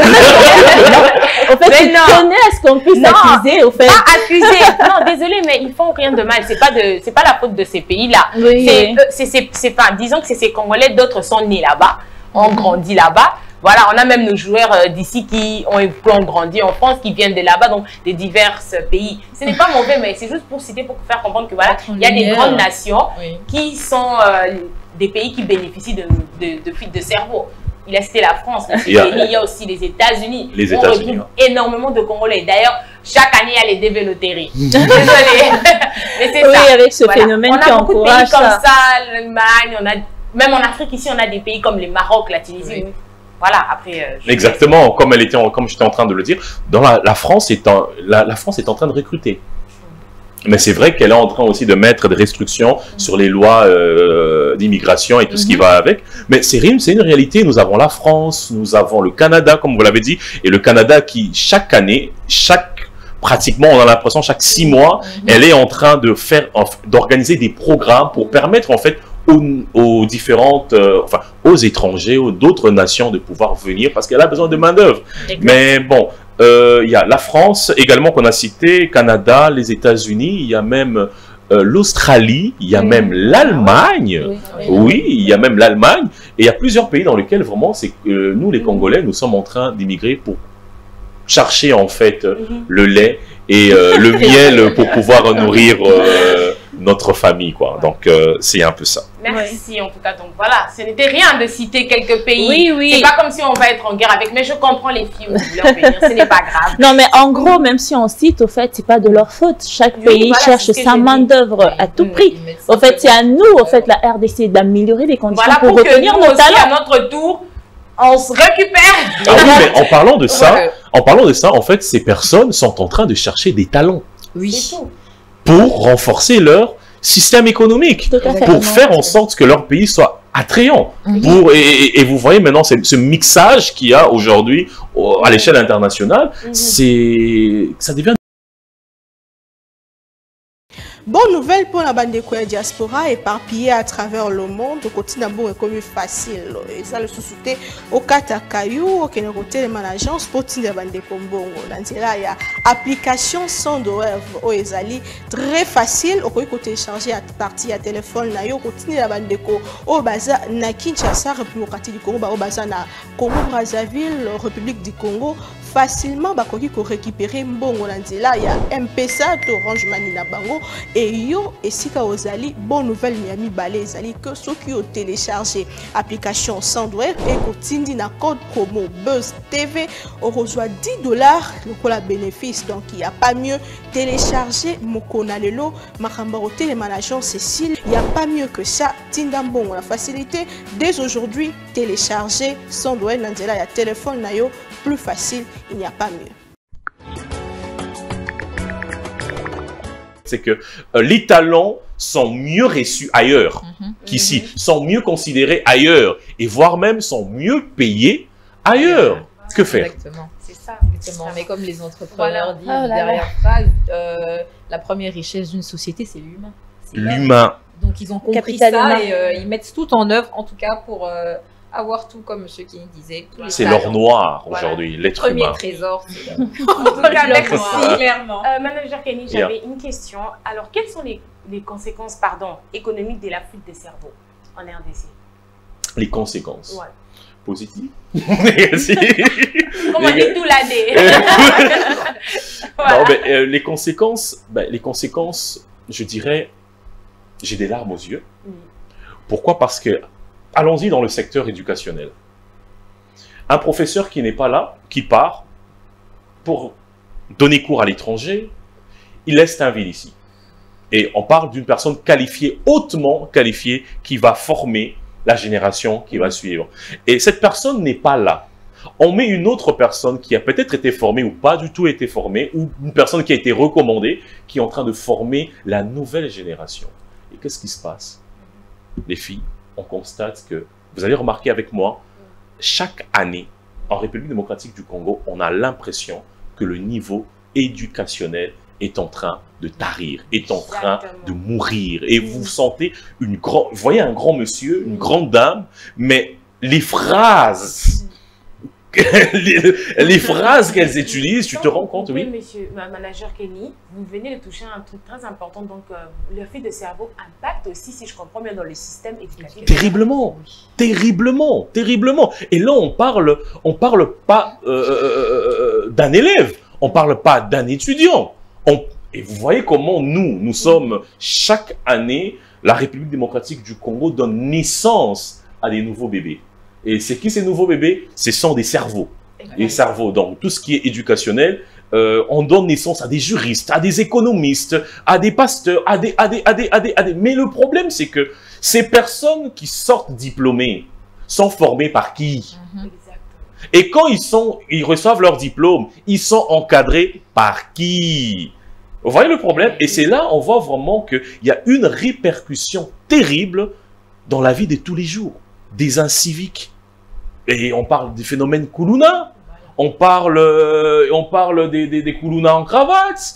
fait, Mais tu non. connais à ce qu'on puisse Non. accuser, au fait. Pas accusé. Non, désolé, mais ils font rien de mal. C'est pas de, c'est pas la faute de ces pays-là. Oui. C'est, eux, c'est, c'est, c'est pas, disons que c'est ces Congolais, d'autres sont nés là-bas, ont Mhm. grandi là-bas. Voilà, on a même nos joueurs euh, d'ici qui ont, qui ont grandi en France, qui viennent de là-bas, donc des divers euh, pays. Ce n'est pas mauvais, mais c'est juste pour citer, pour faire comprendre que voilà, il y a des Lumière. grandes nations Oui. qui sont euh, des pays qui bénéficient de, de, de fuite de cerveau. il a cité la France, mais Il y a, il y a aussi les États-Unis. Les On États-Unis, retrouve énormément de Congolais. D'ailleurs, chaque année, il y a les dévéloteries. Désolée. Mais c'est Oui, ça. avec ce Voilà. phénomène on a qui beaucoup de pays encourage comme ça. ça, l'Allemagne, on a même en Afrique ici, on a des pays comme le Maroc, la Tunisie. Oui. Voilà, après. Euh, je Exactement, comme elle était, en, comme j'étais en train de le dire, dans la, la France est en, la, la France est en train de recruter. Mais c'est vrai qu'elle est en train aussi de mettre des restrictions sur les lois euh, d'immigration et tout ce qui va avec. Mais c'est une, c'est une réalité. Nous avons la France, nous avons le Canada, comme vous l'avez dit, et le Canada qui, chaque année, chaque pratiquement, on a l'impression, chaque six mois, elle est en train de faire, d'organiser des programmes pour permettre en fait aux, aux différentes, euh, enfin, aux étrangers, aux d'autres nations de pouvoir venir parce qu'elle a besoin de main d'œuvre. Mais bon. Euh, il y a la France également qu'on a cité, Canada, les États-Unis, il y a même euh, l'Australie, il y a Oui. même l'Allemagne, Oui. oui, il y a même l'Allemagne, et il y a plusieurs pays dans lesquels vraiment, c'est euh, nous les Congolais, nous sommes en train d'immigrer pour chercher en fait euh, le lait et euh, le miel pour pouvoir nourrir euh, notre famille, quoi. Donc euh, c'est un peu ça. Merci en tout cas. Donc voilà, ce n'était rien de citer quelques pays. Oui, oui. C'est pas comme si on va être en guerre avec, mais je comprends les filles où vous voulez en venir, ce n'est pas grave. Non, mais en gros, même si on cite, au fait, c'est pas de leur faute. Chaque Oui, pays voilà, cherche c'est ce que sa je dis. main-d'œuvre à tout prix. Au fait, c'est à nous, au fait, la R D C, d'améliorer les conditions Voilà pour pour que retenir nous nos aussi, talents. à notre tour, on se récupère. Ah oui, mais en parlant de ça, Ouais. en parlant de ça, en fait, ces personnes sont en train de chercher des talents Oui. C'est tout. pour renforcer leur système économique, Tout à fait. pour faire en sorte que leur pays soit attrayant. Mhm. Pour, et, et- et vous voyez maintenant c'est- ce mixage qu'il y a aujourd'hui au- à l'échelle internationale, Mhm. c'est ça devient Bonne nouvelle pour la bande de diaspora éparpillée à travers le monde. Le quotidien est comme facile. Et ça, le sous-souté au Katakayou, au Kénéroté, l'agence pour la bande de Kombongo. Il y a application sans douleur au Ezali. Très facile. Au côté télécharger à partir à téléphone. Au quotidien la bande de Ko. Au Baza, na Kinshasa, République du Congo. Au Baza, na Congo Brazzaville, République du Congo. Facilement, bah, qu'on récupérer mbongo nanzela ya M P S A to Orange Money na bango et yo et si ka ozali bonne nouvelle Miami balé ezali que ceux qui ont téléchargé application Sandware et kotindi na code promo Buzz T V on reçoit dix dollars le la bénéfice donc il y a pas mieux télécharger mokona lelo makamba hotel les managers Cécile il y a pas mieux que ça tinda mbongo la facilité dès aujourd'hui télécharger Sandware nanzela ya téléphone na yo plus facile, il n'y a pas mieux. c'est que euh, les talents sont mieux reçus ailleurs Mhm. qu'ici, sont mieux considérés ailleurs et voire même sont mieux payés ailleurs. Que faire? Exactement. C'est ça. Exactement. Mais comme les entrepreneurs Voilà. disent Oh là là. derrière phrase, euh, la première richesse d'une société, c'est l'humain. C'est l'être. L'humain. Donc ils ont compris Capital ça humain. et euh, ils mettent tout en œuvre, en tout cas pour euh, avoir tout comme M. King disait. tous les C'est talents. l'or noir Voilà. aujourd'hui, l'être Premier humain. trésor. c'est le- En tout cas, merci. Merci, clairement. Euh, Manager Kenny, j'avais une question. Alors, quelles sont les, les conséquences pardon, économiques de la fuite des cerveaux en R D C? Les conséquences Ouais. positives. Si. Comme on dit tout l'année. Non, mais, euh, les conséquences, ben, les conséquences, je dirais, j'ai des larmes aux yeux. Mm. Pourquoi? Parce que, allons-y dans le secteur éducationnel. Un professeur qui n'est pas là, qui part pour donner cours à l'étranger, il laisse un vide ici. Et on parle d'une personne qualifiée, hautement qualifiée, qui va former la génération qui va suivre. Et cette personne n'est pas là. On met une autre personne qui a peut-être été formée ou pas du tout été formée, ou une personne qui a été recommandée, qui est en train de former la nouvelle génération. Et qu'est-ce qui se passe? Les filles, on constate que, vous allez remarquer avec moi, chaque année, en République démocratique du Congo, on a l'impression que le niveau éducationnel est en train de tarir, est en train Exactement. de mourir. Et vous sentez une grande... Vous voyez un grand monsieur, une grande dame, mais les phrases... les, les phrases qu'elles utilisent, tu te rends compte, oui? Monsieur ma manager Kenny, vous venez de toucher un truc très important. Donc, euh, le fuite de cerveau impacte aussi, si je comprends bien, dans le système éducatif. Terriblement, terriblement, terriblement. Et là, on parle, on parle pas euh, euh, d'un élève, on parle pas d'un étudiant. On, et vous voyez comment nous, nous sommes chaque année, la République démocratique du Congo donne naissance à des nouveaux bébés. Et c'est qui ces nouveaux bébés? Ce sont des cerveaux. Des cerveaux. Donc, tout ce qui est éducationnel, euh, on donne naissance à des juristes, à des économistes, à des pasteurs, à des... À des, à des, à des, à des... Mais le problème, c'est que ces personnes qui sortent diplômées sont formées par qui? Mhm. Et quand ils, sont, ils reçoivent leur diplôme, ils sont encadrés par qui? Vous voyez le problème? Et c'est là, on voit vraiment qu'il y a une répercussion terrible dans la vie de tous les jours, des inciviques. Et on parle des phénomènes Kuluna, on parle, euh, on parle des, des, des Kuluna en cravate,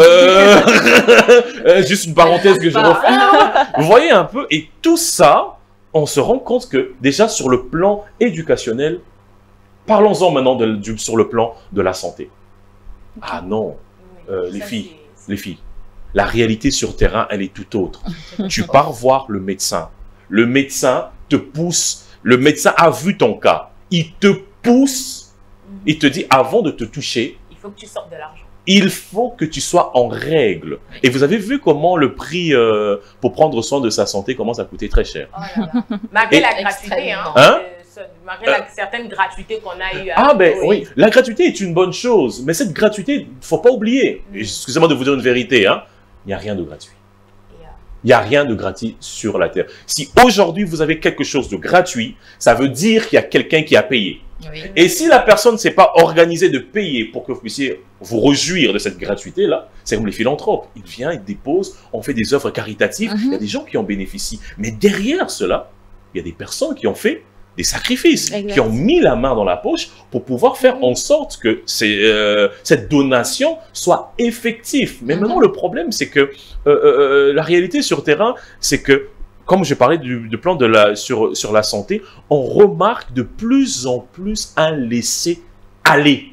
euh, juste une parenthèse que je refais. Vous voyez un peu? Et tout ça, on se rend compte que déjà sur le plan éducationnel, parlons-en maintenant de, du, sur le plan de la santé. Ah non, euh, les filles, les filles, la réalité sur terrain, elle est tout autre. Tu pars voir le médecin. Le médecin te pousse, le médecin a vu ton cas. Il te pousse, il te dit avant de te toucher, il faut que tu sortes de l'argent. Il faut que tu sois en règle. Et vous avez vu comment le prix euh, pour prendre soin de sa santé commence à coûter très cher. Oh là là. Malgré Et, la gratuité, hein, hein? euh, malgré la certaine gratuité qu'on a eue. Ah ben oui. oui, la gratuité est une bonne chose, mais cette gratuité, il ne faut pas oublier. Mm. Excusez-moi de vous dire une vérité, hein, il n'y a rien de gratuit. Il n'y a rien de gratuit sur la terre. Si aujourd'hui vous avez quelque chose de gratuit, ça veut dire qu'il y a quelqu'un qui a payé. Oui. Et si la personne ne s'est pas organisée de payer pour que vous puissiez vous réjouir de cette gratuité-là, c'est comme les philanthropes. Ils viennent, ils déposent, on fait des œuvres caritatives, mm-hmm. Il y a des gens qui en bénéficient. Mais derrière cela, il y a des personnes qui ont fait des sacrifices, exact. Qui ont mis la main dans la poche pour pouvoir faire en sorte que euh, cette donation soit effective. Mais mm-hmm. maintenant, le problème, c'est que euh, euh, la réalité sur terrain, c'est que, comme je parlais du, du plan de la, sur, sur la santé, on remarque de plus en plus un laisser-aller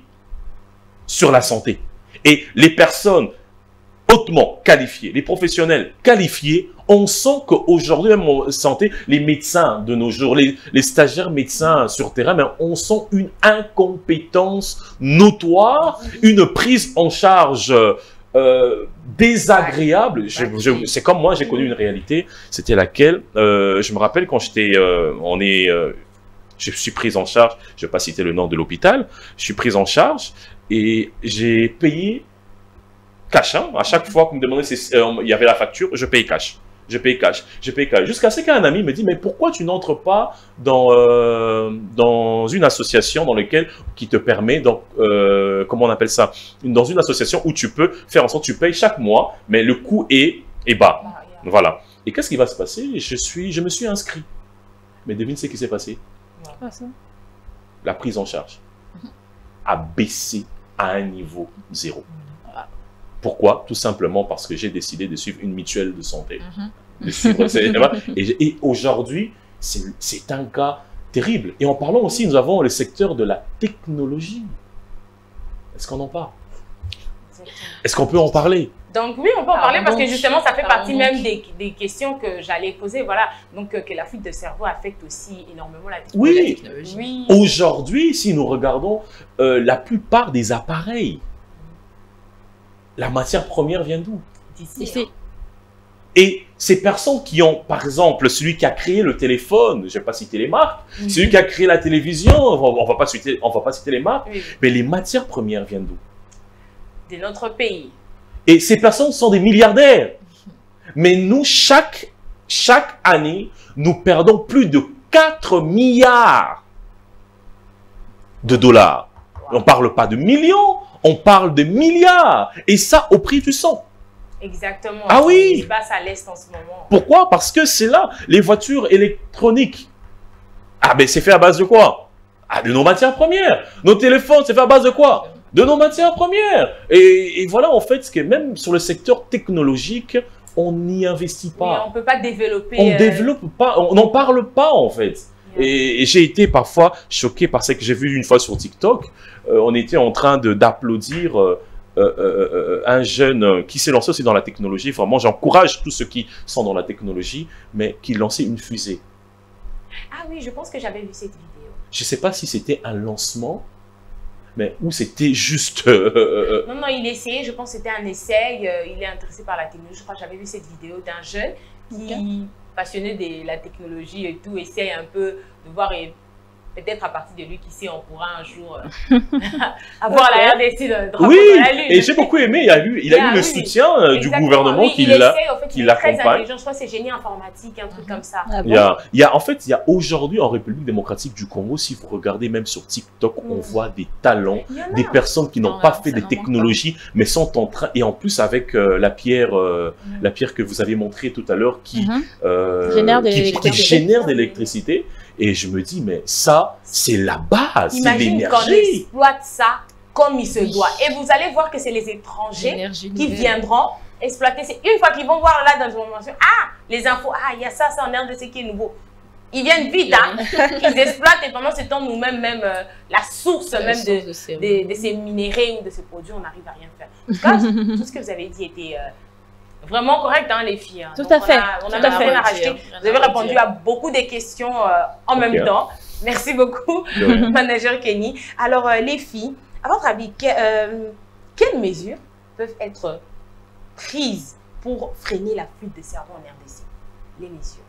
sur la santé. Et les personnes hautement qualifiés, les professionnels qualifiés, on sent qu'aujourd'hui, même en santé, les médecins de nos jours, les, les stagiaires médecins sur terrain, mais on sent une incompétence notoire, une prise en charge euh, désagréable. Je, je, c'est comme moi, j'ai connu une réalité, c'était laquelle, euh, je me rappelle quand j'étais, euh, on est, euh, je suis prise en charge, je ne vais pas citer le nom de l'hôpital, je suis prise en charge et j'ai payé cash, hein. À chaque fois qu'on me demandait si euh, il y avait la facture, je paye cash. Je paye cash. Je paye cash. Jusqu'à ce qu'un ami me dit, mais pourquoi tu n'entres pas dans, euh, dans une association dans laquelle, qui te permet, donc, euh, comment on appelle ça, dans une association où tu peux faire en sorte que tu payes chaque mois, mais le coût est, est bas. Voilà. Et qu'est-ce qui va se passer? Je, suis, je me suis inscrit. Mais devine ce qui s'est passé. Ouais. La prise en charge a baissé à un niveau zéro. Pourquoi? Tout simplement parce que j'ai décidé de suivre une mutuelle de santé. Mm-hmm. De suivre, et et aujourd'hui, c'est un cas terrible. Et en parlant aussi, nous avons le secteur de la technologie. Est-ce qu'on en parle? Est-ce qu'on peut en parler? Donc oui, on peut en parler parce que justement, ça fait partie même des, des questions que j'allais poser. Voilà, donc euh, que la fuite de cerveau affecte aussi énormément la technologie. Oui, technologie. Oui. Aujourd'hui, si nous regardons euh, la plupart des appareils, la matière première vient d'où? D'ici. Et ces personnes qui ont, par exemple, celui qui a créé le téléphone, je ne vais pas citer les marques, mm-hmm. celui qui a créé la télévision, on ne va pas citer, on va pas citer les marques, oui. Mais les matières premières viennent d'où? De notre pays. Et ces personnes sont des milliardaires. Mais nous, chaque, chaque année, nous perdons plus de quatre milliards de dollars. Wow. On ne parle pas de millions, on parle de milliards. Et ça, au prix du sang. Exactement. Ah oui. Il se passe à l'Est en ce moment. Pourquoi? Parce que c'est là, les voitures électroniques. Ah ben c'est fait à base de quoi? Ah, de nos matières premières. Nos téléphones, c'est fait à base de quoi? De nos matières premières. Et, et voilà, en fait, ce que même sur le secteur technologique, on n'y investit pas. Oui, on ne peut pas développer. On ne euh... développe pas, on n'en parle pas en fait. Et, et j'ai été parfois choqué par ce que j'ai vu une fois sur TikTok. Euh, on était en train d'applaudir euh, euh, euh, un jeune qui s'est lancé aussi dans la technologie. Vraiment, j'encourage tous ceux qui sont dans la technologie, mais qui lançait une fusée. Ah oui, je pense que j'avais vu cette vidéo. Je ne sais pas si c'était un lancement, mais où c'était juste... Euh, non, non, il essayait, je pense que c'était un essai. Euh, il est intéressé par la technologie. Je crois que j'avais vu cette vidéo d'un jeune qui... Okay. passionné de la technologie et tout, essaye un peu de voir et peut-être à partir de lui, qui sait, on pourra un jour euh, avoir okay. la R D C de drapeau oui, de la Lune. Et j'ai beaucoup aimé, il a eu, il a eu le oui, soutien oui. du gouvernement oui, qui l'accompagne. En fait, il est très intelligent, je crois que c'est génie informatique, un truc mm-hmm. comme ça. Ah bon? il, y a, il y a, en fait, il y a aujourd'hui en République démocratique du Congo, si vous regardez même sur TikTok, mm. on voit des talents, des personnes qui n'ont pas fait des technologies, mais sont en train, et en plus avec euh, la pierre, euh, mm. la pierre que vous avez montrée tout à l'heure, qui, mm-hmm. euh, génère de qui, qui génère de l'électricité. Et je me dis, mais ça, c'est la base, c'est Imagine qu'on exploite ça comme il se doit. Et vous allez voir que c'est les étrangers qui viendront exploiter. C'est une fois qu'ils vont voir là dans une mention, ah, les infos, ah, il y a ça, ça en R D C qui est nouveau. Ils viennent vite, hein. Ils exploitent et pendant ce temps, nous-mêmes, même, euh, la source la même source de, de, ces... de, de ces minéraux ou de ces produits, on n'arrive à rien faire. En tout cas, tout ce que vous avez dit était... Euh, vraiment correct, hein, les filles. Tout à fait. On a, on a même rien à rajouter. Vous avez répondu à beaucoup de questions euh, en okay. même temps. Merci beaucoup, ouais. Manager Kenny. Alors, euh, les filles, à votre avis, que, euh, quelles mesures peuvent être prises pour freiner la fuite de cerveau en R D C? Les mesures.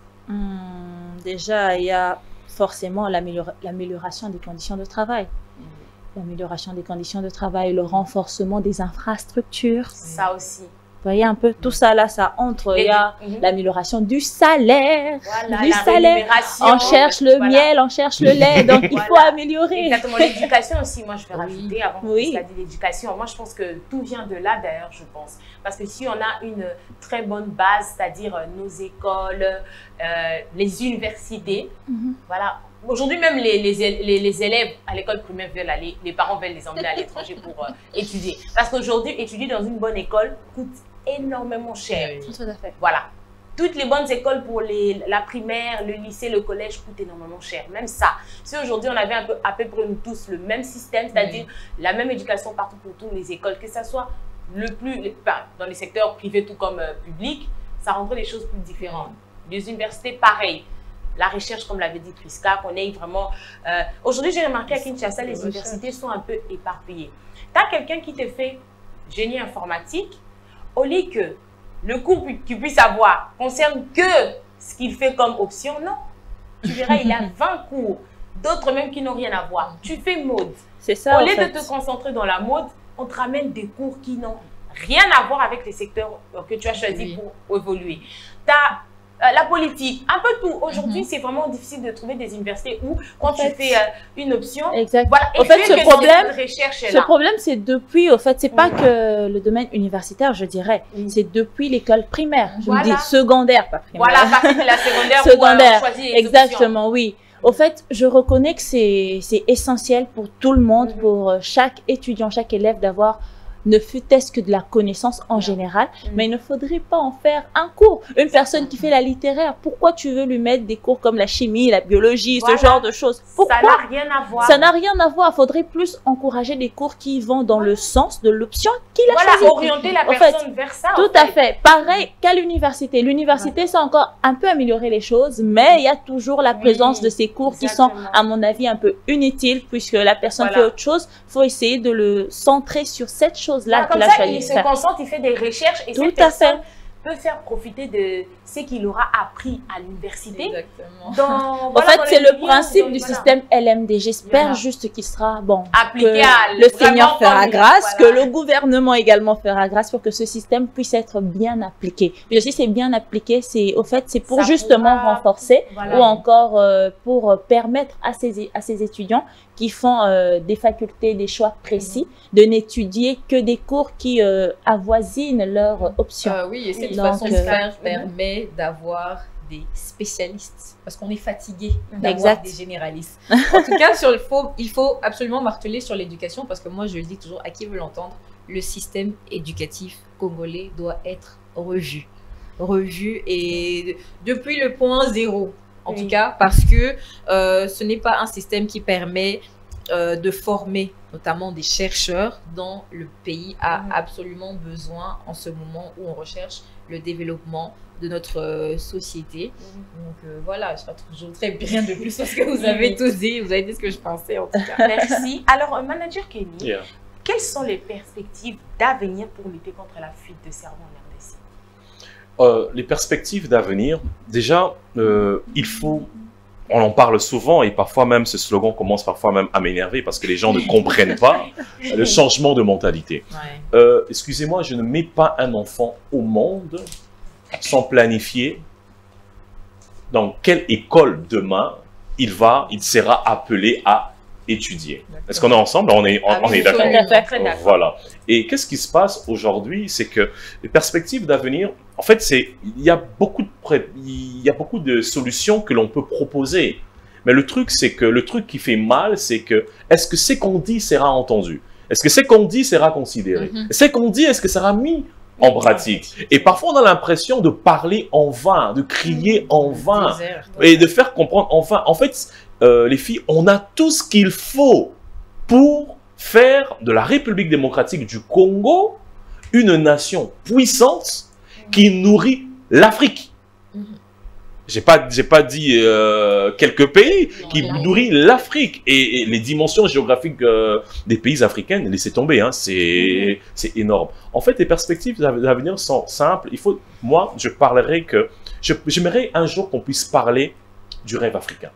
Hum, déjà, il y a forcément l'amélioration des conditions de travail. Mmh. L'amélioration des conditions de travail, le renforcement des infrastructures. Ça aussi. Vous voyez un peu, tout ça là, ça entre, il y a mm-hmm. l'amélioration du salaire, voilà, du salaire, on cherche le voilà. miel, on cherche le lait, donc il voilà. faut améliorer. Exactement, l'éducation aussi, moi je vais rajouter, avant oui. qu'on dit l'éducation, moi je pense que tout vient de là d'ailleurs, je pense. Parce que si on a une très bonne base, c'est-à-dire nos écoles, euh, les universités, mm-hmm. voilà. Aujourd'hui, même les, les, les, les élèves à l'école primaire veulent aller, les parents veulent les emmener à l'étranger pour euh, étudier. Parce qu'aujourd'hui, étudier dans une bonne école coûte énormément cher. Tout à fait. Voilà. Toutes les bonnes écoles pour les, la primaire, le lycée, le collège coûtent énormément cher. Même ça. Si aujourd'hui, on avait un peu, à peu près tous le même système, c'est-à-dire oui. la même éducation partout pour toutes les écoles, que ce soit le plus, les, enfin, dans les secteurs privés tout comme euh, publics, ça rendrait les choses plus différentes. Les universités, pareil. La recherche, comme l'avait dit Priska, qu'on ait vraiment... Euh, aujourd'hui, j'ai remarqué à Kinshasa, les universités sont un peu éparpillées. Tu as quelqu'un qui te fait génie informatique, au lieu que le cours qu'il puisse avoir concerne que ce qu'il fait comme option, non. Tu verras, il a vingt cours, d'autres même qui n'ont rien à voir. Tu fais mode. C'est ça, au lieu de te concentrer dans la mode, on te ramène des cours qui n'ont rien à voir avec les secteurs que tu as choisis oui. pour évoluer. Tu as Euh, la politique, un peu tout. Aujourd'hui, mm-hmm. c'est vraiment difficile de trouver des universités où, quand en tu fait, fais euh, une option, exact. voilà, en fait, ce problème, ce problème, c'est depuis, au fait, c'est mm-hmm. pas que le domaine universitaire, je dirais, mm-hmm. c'est depuis l'école primaire. Je voilà. me dis secondaire, pas primaire. Voilà, partie de la secondaire. Secondaire, où, euh, exactement, oui. Au fait, je reconnais que c'est essentiel pour tout le monde, mm-hmm. pour chaque étudiant, chaque élève, d'avoir ne fût-ce que de la connaissance en général, mmh. mais il ne faudrait pas en faire un cours. Une personne qui fait la littéraire, pourquoi tu veux lui mettre des cours comme la chimie, la biologie, voilà. ce genre de choses? Pourquoi? Ça n'a rien à voir. Ça n'a rien à voir. Il faudrait plus encourager des cours qui vont dans le sens de l'option qu'il a voilà, choisie. Orienter la personne fait, vers ça. Tout à fait. fait. Pareil qu'à l'université. L'université, ouais. ça a encore un peu amélioré les choses, mais il y a toujours la présence oui, de ces cours exactement. qui sont, à mon avis, un peu inutiles, puisque la personne voilà. fait autre chose. Il faut essayer de le centrer sur cette chose. Là, comme ça, il se concentre, il fait des recherches et Tout cette personne peut faire profiter de ce qu'il aura appris à l'université. Dans, voilà, en fait, c'est le principe du voilà. système L M D. J'espère voilà. juste qu'il sera bon, appliqué que à le Seigneur fera grâce, voilà. que le gouvernement également fera grâce pour que ce système puisse être bien appliqué. Puis si c'est bien appliqué, c'est au fait, c'est pour Ça justement pourra... renforcer voilà. ou encore euh, pour permettre à ces à ces étudiants qui font euh, des facultés, des choix précis, mmh. de n'étudier que des cours qui euh, avoisinent leurs options. Euh, oui, et cette Donc, façon de faire euh, permet d'avoir des spécialistes, parce qu'on est fatigué d'avoir des généralistes. En tout cas, sur le faut, il faut absolument marteler sur l'éducation, parce que moi, je le dis toujours, à qui veut l'entendre, le système éducatif congolais doit être revu. Revu, et depuis le point zéro. En oui. tout cas, parce que euh, ce n'est pas un système qui permet euh, de former notamment des chercheurs dont le pays a mmh. absolument besoin en ce moment où on recherche le développement de notre euh, société. Mmh. Donc euh, voilà, je rajouterai rien de plus sur ce que vous avez tous dit. Vous avez dit ce que je pensais en tout cas. Merci. Alors, manager Kenny, yeah. quelles sont les perspectives d'avenir pour lutter contre la fuite de cerveau en R D C? Euh, les perspectives d'avenir, déjà, euh, il faut on en parle souvent et parfois même ce slogan commence parfois même à m'énerver parce que les gens ne comprennent pas le changement de mentalité. Ouais. Euh, excusez-moi, je ne mets pas un enfant au monde sans planifier dans quelle école demain il va, il sera appelé à étudier. Est-ce qu'on est ensemble? On est, on, on est d'accord. Voilà. Et qu'est-ce qui se passe aujourd'hui? C'est que les perspectives d'avenir, en fait, c'est, il y a beaucoup de, pré- il y a beaucoup de solutions que l'on peut proposer. Mais le truc, c'est que le truc qui fait mal, c'est que est-ce que ce qu'on dit sera entendu? Est-ce que ce qu'on dit sera considéré? Mm-hmm. Ce qu'on dit, est-ce que ça sera mis en pratique? Et parfois, on a l'impression de parler en vain, de crier en vain et de faire comprendre en vain. En fait, euh, les filles, on a tout ce qu'il faut pour faire de la République démocratique du Congo une nation puissante qui nourrit l'Afrique. J'ai pas, j'ai pas dit euh, quelques pays qui nourrit l'Afrique et, et les dimensions géographiques euh, des pays africains, laissez tomber, hein, c'est, c'est énorme. En fait, les perspectives d'avenir sont simples. Il faut, moi, je parlerai que, je, j'aimerais un jour qu'on puisse parler du rêve africain.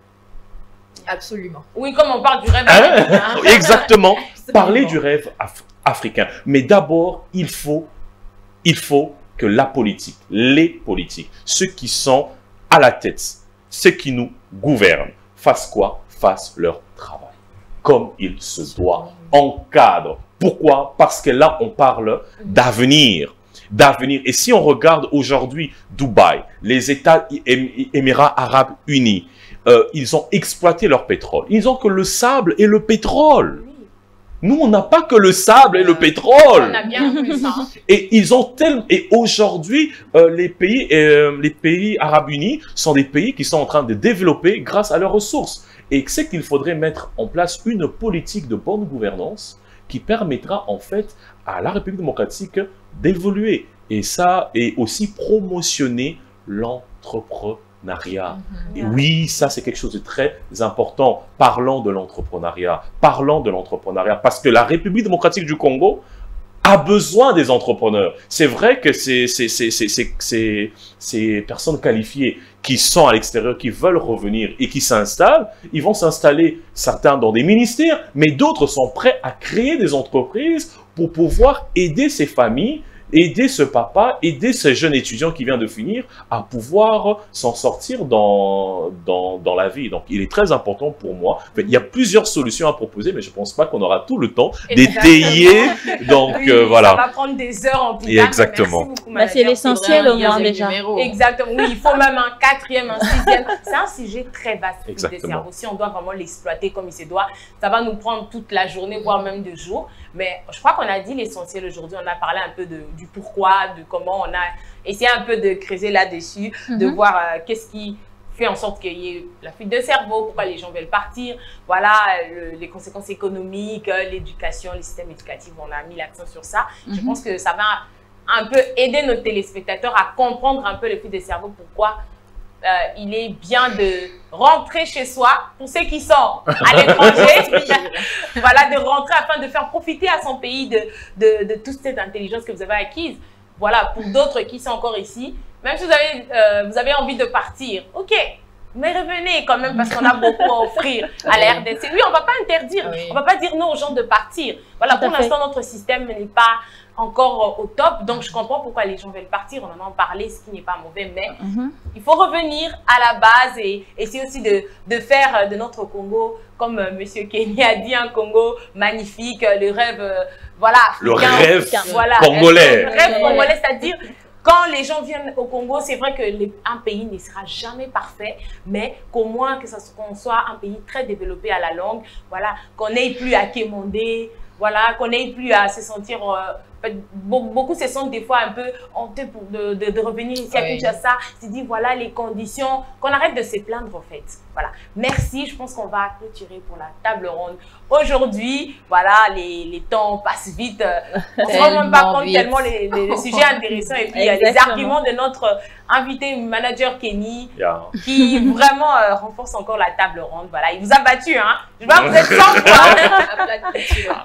Absolument. Oui, comme on parle du rêve hein? africain. Exactement. Parler du rêve af africain. Mais d'abord, il faut, il faut que la politique, les politiques, ceux qui sont à la tête, ceux qui nous gouvernent, fassent quoi? Fassent leur travail, comme il se doit, encadrent. Pourquoi? Parce que là, on parle d'avenir, d'avenir. Et si on regarde aujourd'hui Dubaï, les États Émirats Arabes Unis, euh, ils ont exploité leur pétrole. Ils ont que le sable et le pétrole. Nous, on n'a pas que le sable et le pétrole. On a bien vu ça. Et ils ont tellement. Et aujourd'hui, euh, les pays, euh, les pays arabes unis sont des pays qui sont en train de développer grâce à leurs ressources. Et c'est qu'il faudrait mettre en place une politique de bonne gouvernance qui permettra en fait à la République démocratique d'évoluer. Et ça, et aussi promotionner l'entrepreneuriat. Mm-hmm. Et oui, ça c'est quelque chose de très important. Parlons de l'entrepreneuriat, parlons de l'entrepreneuriat, parce que la République démocratique du Congo a besoin des entrepreneurs. C'est vrai que ces, ces, ces, ces, ces, ces personnes qualifiées qui sont à l'extérieur, qui veulent revenir et qui s'installent, ils vont s'installer certains dans des ministères, mais d'autres sont prêts à créer des entreprises pour pouvoir aider ces familles, aider ce papa, aider ce jeune étudiant qui vient de finir à pouvoir s'en sortir dans, dans, dans la vie. Donc, il est très important pour moi. Enfin, il y a plusieurs solutions à proposer, mais je ne pense pas qu'on aura tout le temps d'étayer. Donc, oui, euh, voilà. Ça va prendre des heures en tout cas. Exactement. Bah, c'est l'essentiel au moins déjà. Exactement. Oui, il faut même un quatrième, un sixième. C'est un sujet très vaste. Exactement. Des cerveaux. Si on doit vraiment l'exploiter comme il se doit, ça va nous prendre toute la journée, voire même deux jours. Mais je crois qu'on a dit l'essentiel aujourd'hui. On a parlé un peu de, du pourquoi, de comment on a essayé un peu de creuser là-dessus, mm-hmm. de voir euh, qu'est-ce qui fait en sorte qu'il y ait la fuite de cerveau, pourquoi les gens veulent partir, voilà, le, les conséquences économiques, l'éducation, les systèmes éducatifs, on a mis l'accent sur ça. Mm-hmm. Je pense que ça va un peu aider nos téléspectateurs à comprendre un peu le fuite de cerveau, pourquoi Euh, il est bien de rentrer chez soi, pour ceux qui sont à l'étranger, voilà, de rentrer afin de faire profiter à son pays de, de, de toute cette intelligence que vous avez acquise. Voilà, pour d'autres qui sont encore ici, même si vous avez, euh, vous avez envie de partir, ok, mais revenez quand même parce qu'on a beaucoup à offrir à la R D C. Oui, on ne va pas interdire, oui. on ne va pas dire non aux gens de partir. Voilà, pour l'instant, notre système n'est pas encore au top, donc je comprends pourquoi les gens veulent partir, on en a parlé, ce qui n'est pas mauvais, mais mm-hmm. il faut revenir à la base et essayer aussi de, de faire de notre Congo, comme euh, M. Kenny a dit, un Congo magnifique, euh, le rêve, euh, voilà, le africain, rêve voilà, congolais. Le rêve congolais, c'est-à-dire, quand les gens viennent au Congo, c'est vrai que les, un pays ne sera jamais parfait, mais qu'au moins que ça, qu'on soit un pays très développé à la longue, voilà, qu'on n'ait plus à quémander, voilà, qu'on n'ait plus à se sentir... Euh, beaucoup se sentent des fois un peu honteux pour de, de, de revenir ici à oui. Kinshasa, se dit voilà les conditions, qu'on arrête de se plaindre en fait. Voilà. Merci, je pense qu'on va clôturer pour la table ronde. Aujourd'hui, voilà, les, les temps passent vite. On ne se rend même pas compte vite. tellement les, les, les sujets intéressants et puis il y a les arguments de notre invité manager Kenny yeah. qui vraiment euh, renforce encore la table ronde. Voilà, il vous a battu, hein. Je vois que vous êtes sans voix.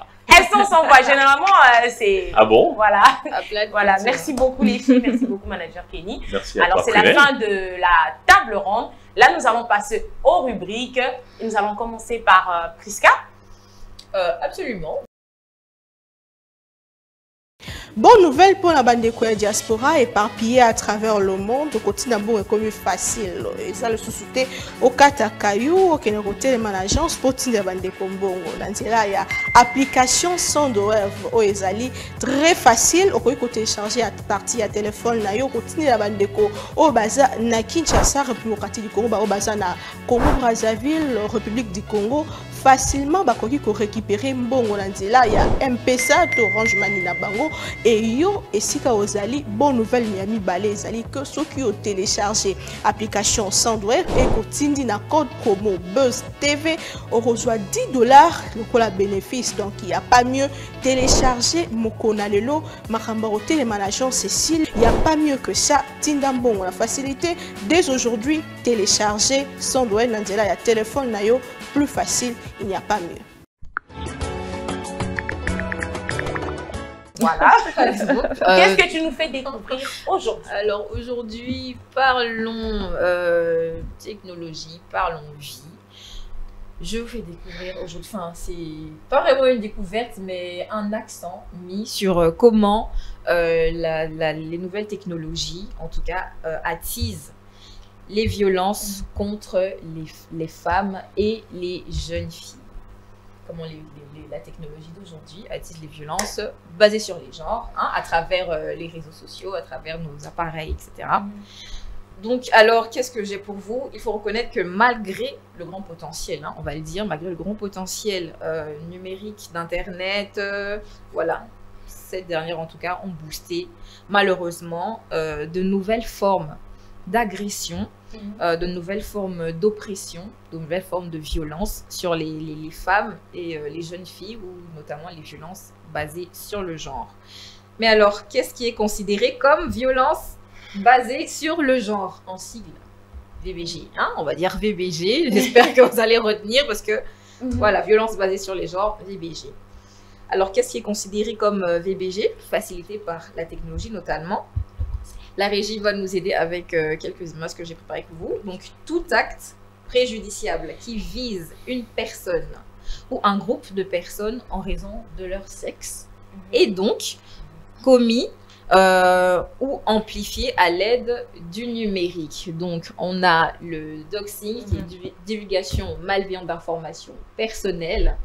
questions s'envoient. Généralement, euh, c'est... Ah bon? Voilà. À Voilà. Merci beaucoup les filles. Merci beaucoup, manager Kenny. Merci à Alors, toi, c'est la Prunelle. fin de la table ronde. Là, nous allons passer aux rubriques. Et nous allons commencer par euh, Priska. Euh, absolument. Bonne nouvelle pour la bande de diaspora éparpillée à travers le monde. Au quotidien, bon, est comme facile. Et ça, le sous-souté au Katakayou, au Kénéroté, les managers, pour la bande de Kombongo. Dans là, il y a application sans douleur au Ezali, très facile. Au côté télécharger à partir à téléphone, na yo, quotidien la bande de Ko, au Baza, na Kinshasa, République du Congo, au Baza, na Congo Brazzaville, République du Congo. Facilement, bah, qu'on récupérer mbongo là, il y a M P S A, Orange Money na bango, et yo, et si ka ozali, bonne nouvelle, Miami Balé, ezali, que ceux qui ont téléchargé application Sandwave et continue na code promo Buzz T V, on reçoit dix dollars, le la bénéfice, donc il n'y a pas mieux télécharger Mokonalelo, Makambaro Télémanagement Cécile, il n'y a pas mieux que ça, Tindambon, la facilité, dès aujourd'hui, télécharger Sandwave, Nandela, il y a téléphone, nayo, plus facile, il n'y a pas mieux. Voilà. Euh, Qu'est-ce que tu nous fais découvrir aujourd'hui? Alors aujourd'hui, parlons euh, technologie, parlons vie. Je vous fais découvrir aujourd'hui, enfin c'est pas vraiment une découverte, mais un accent mis sur euh, comment euh, la, la, les nouvelles technologies, en tout cas, euh, attisent les violences mmh. contre les, les femmes et les jeunes filles. Comment les, les, les, la technologie d'aujourd'hui attise les violences basées sur les genres, hein, à travers euh, les réseaux sociaux, à travers nos appareils, et cetera. Mmh. Donc, alors, qu'est-ce que j'ai pour vous? Il faut reconnaître que malgré le grand potentiel, hein, on va le dire, malgré le grand potentiel euh, numérique d'Internet, euh, voilà, cette dernière en tout cas, ont boosté malheureusement euh, de nouvelles formes d'agression, mmh. euh, de nouvelles formes d'oppression, de nouvelles formes de violence sur les, les, les femmes et euh, les jeunes filles, ou notamment les violences basées sur le genre. Mais alors, qu'est-ce qui est considéré comme violence basée sur le genre en sigle? V B G, hein, on va dire V B G, j'espère que vous allez retenir parce que, mmh. voilà, violence basée sur les genres, V B G. Alors, qu'est-ce qui est considéré comme euh, V B G, facilité par la technologie notamment? La régie va nous aider avec euh, quelques images que j'ai préparées pour vous. Donc, tout acte préjudiciable qui vise une personne ou un groupe de personnes en raison de leur sexe mmh. est donc commis euh, ou amplifié à l'aide du numérique. Donc, on a le doxing, mmh. qui est divulgation malveillante d'informations personnelles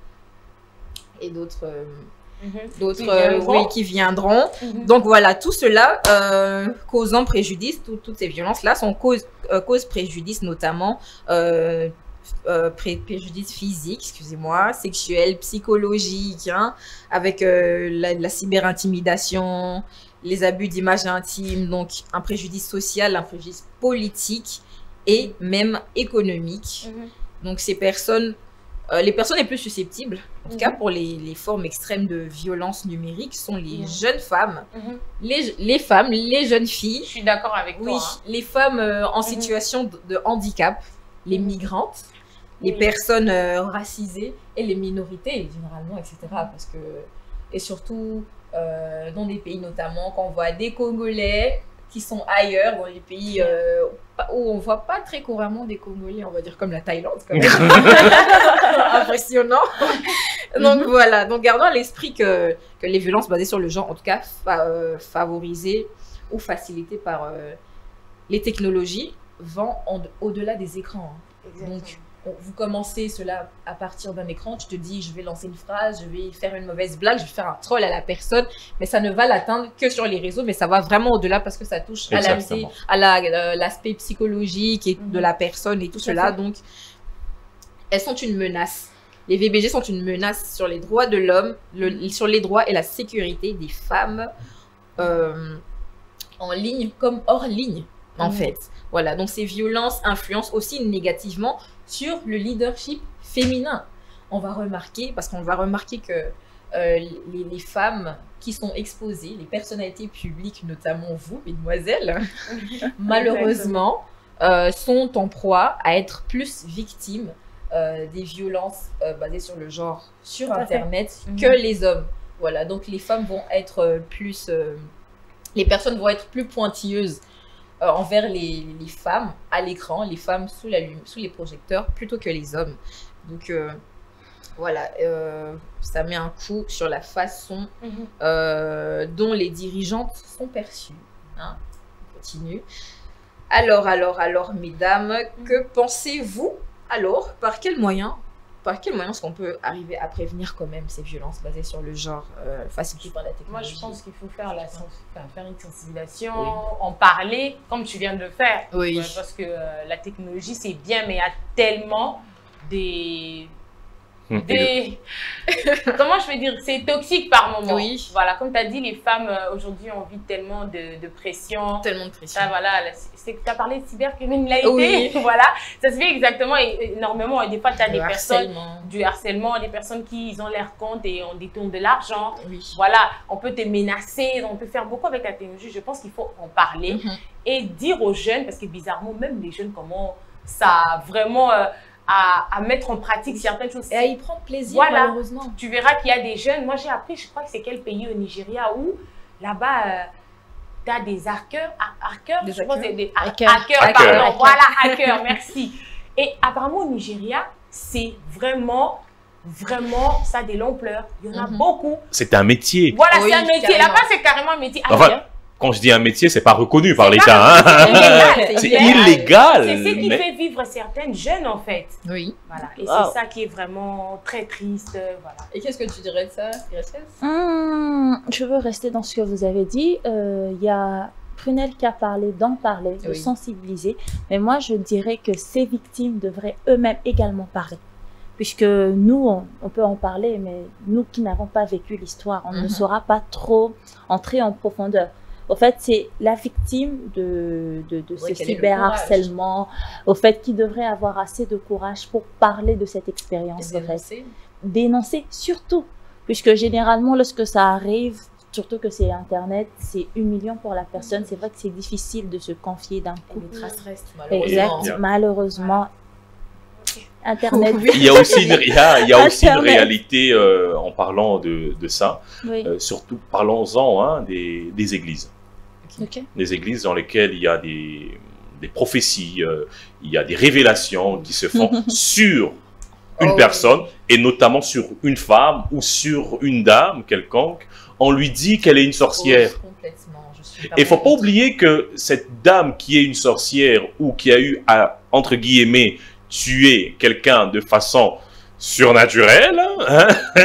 et d'autres... Euh, Mmh. d'autres euh, oui, qui viendront. Mmh. Donc voilà, tout cela euh, causant préjudice, tout, toutes ces violences-là sont cause, euh, cause préjudice notamment, euh, euh, pré préjudice physique, excusez-moi, sexuel, psychologique, hein, avec euh, la, la cyber-intimidation, les abus d'images intimes, donc un préjudice social, un préjudice politique et même économique. Mmh. Donc ces personnes Euh, les personnes les plus susceptibles, en tout mmh. cas pour les, les formes extrêmes de violence numérique, sont les mmh. jeunes femmes, mmh. les, les femmes, les jeunes filles. Je suis d'accord avec oui, toi. Hein. Les femmes euh, en mmh. situation de, de handicap, les mmh. migrantes, les mmh. personnes euh, racisées et les minorités, généralement, et cetera. Parce que, et surtout, euh, dans des pays notamment, quand on voit des Congolais qui sont ailleurs, dans les pays euh, où on ne voit pas très couramment des Congolais, on va dire comme la Thaïlande, quand même. Impressionnant. Donc mm-hmm. voilà, donc gardons à l'esprit que, que les violences basées sur le genre, en tout cas fa euh, favorisées ou facilitées par euh, les technologies, vont au-delà des écrans. Hein. Donc vous commencez cela à partir d'un écran, tu te dis je vais lancer une phrase, je vais faire une mauvaise blague, je vais faire un troll à la personne, mais ça ne va l'atteindre que sur les réseaux, mais ça va vraiment au-delà parce que ça touche Exactement. à l'aspect la, euh, psychologique et mmh. de la personne et tout, tout cela. Donc elles sont une menace. Les V B G sont une menace sur les droits de l'homme, le, sur les droits et la sécurité des femmes euh, en ligne comme hors ligne, en mmh. fait. Voilà, donc ces violences influencent aussi négativement sur le leadership féminin. On va remarquer, parce qu'on va remarquer que euh, les, les femmes qui sont exposées, les personnalités publiques, notamment vous, mesdemoiselles, malheureusement, euh, sont en proie à être plus victimes euh, des violences euh, basées sur le genre sur Tout à fait. Internet Mhm. que les hommes. Voilà, donc les femmes vont être euh, plus... euh, les personnes vont être plus pointilleuses euh, envers les, les femmes à l'écran, les femmes sous, la, lum- sous les projecteurs, plutôt que les hommes. Donc euh, voilà, euh, ça met un coup sur la façon Mhm. euh, dont les dirigeantes sont perçues. Hein. On continue. Alors, alors, alors, mesdames, que pensez-vous alors? Par quels moyens, par quels moyens est-ce qu'on peut arriver à prévenir quand même ces violences basées sur le genre euh, facilitées par la Moi, technologie? je pense qu'il faut faire, la sens- enfin, faire une sensibilisation, Oui. en parler, comme tu viens de le faire. Oui. Ouais, parce que euh, la technologie, c'est bien, mais il y a tellement des... des... Comment je peux dire? C'est toxique par moment. Oui. Voilà, comme tu as dit, les femmes, euh, aujourd'hui, ont vivent tellement de, de pression. Tellement de pression. Ça, voilà, tu as parlé de cybercriminalité. Oui. Voilà, ça se fait exactement et- énormément. Et des fois, tu as Le des personnes, harcèlement. du harcèlement, des personnes qui ils ont leur compte et on détourne de l'argent. Oui. Voilà, on peut te menacer, on peut faire beaucoup avec la technologie. Je pense qu'il faut en parler Mhm. et dire aux jeunes, parce que bizarrement, même les jeunes, comment ça a vraiment euh, à, à mettre en pratique certaines choses. Et à y prendre plaisir, Voilà. malheureusement. Tu verras qu'il y a des jeunes, moi j'ai appris, je crois que c'est quel pays au Nigeria où là-bas, tu as des hackers, ha- hackers, Des je pense que c'est hackers. des ha- Hackers. hackers, Hackers. pardon, Hackers. voilà, hackers, merci. Et apparemment au Nigeria, c'est vraiment, vraiment, ça a de l'ampleur. Il y en a Mhm. beaucoup. C'est un métier. Voilà, Oui, c'est un métier. carrément. Là-bas, c'est carrément un métier. Enfin, Alors, Quand je dis un métier, c'est pas reconnu par C'est l'État. pas- Hein. c'est illégal, C'est illégal. illégal. C'est ce qui mais- fait vivre certaines jeunes, en fait. Oui. Voilà. Et Wow. c'est ça qui est vraiment très triste. euh, Voilà. Et qu'est-ce que tu dirais de ça, Gracias? Hum, je veux rester dans ce que vous avez dit. Euh, Il y a Prunelle qui a parlé d'en parler, de Oui. sensibiliser. Mais moi, je dirais que ces victimes devraient eux-mêmes également parler. Puisque nous, on, on peut en parler, mais nous qui n'avons pas vécu l'histoire, on ne Mhm. saura pas trop entrer en profondeur. Au fait, c'est la victime de, de, de Ouais, ce quel est le cyberharcèlement, au fait, qui devrait avoir assez de courage pour parler de cette expérience. en fait. Dénoncer. Dénoncer surtout, puisque généralement lorsque ça arrive, surtout que c'est Internet, c'est humiliant pour la personne. C'est vrai que c'est difficile de se confier d'un Et coup. les traces restent, malheureusement. Exact, Bien. malheureusement, Internet. Il y a aussi une, il y a, il y a aussi une Internet. réalité euh, en parlant de, de ça, Oui. euh, surtout parlons-en hein, des, des églises. Ok. Des églises dans lesquelles il y a des, des prophéties, euh, il y a des révélations qui se font sur une Oh, personne et notamment sur une femme ou sur une dame quelconque. On lui dit qu'elle est une sorcière. Oh, complètement. Je suis Et il ne faut pas contre. oublier que cette dame qui est une sorcière ou qui a eu à, entre guillemets, tuer quelqu'un de façon surnaturelle, hein,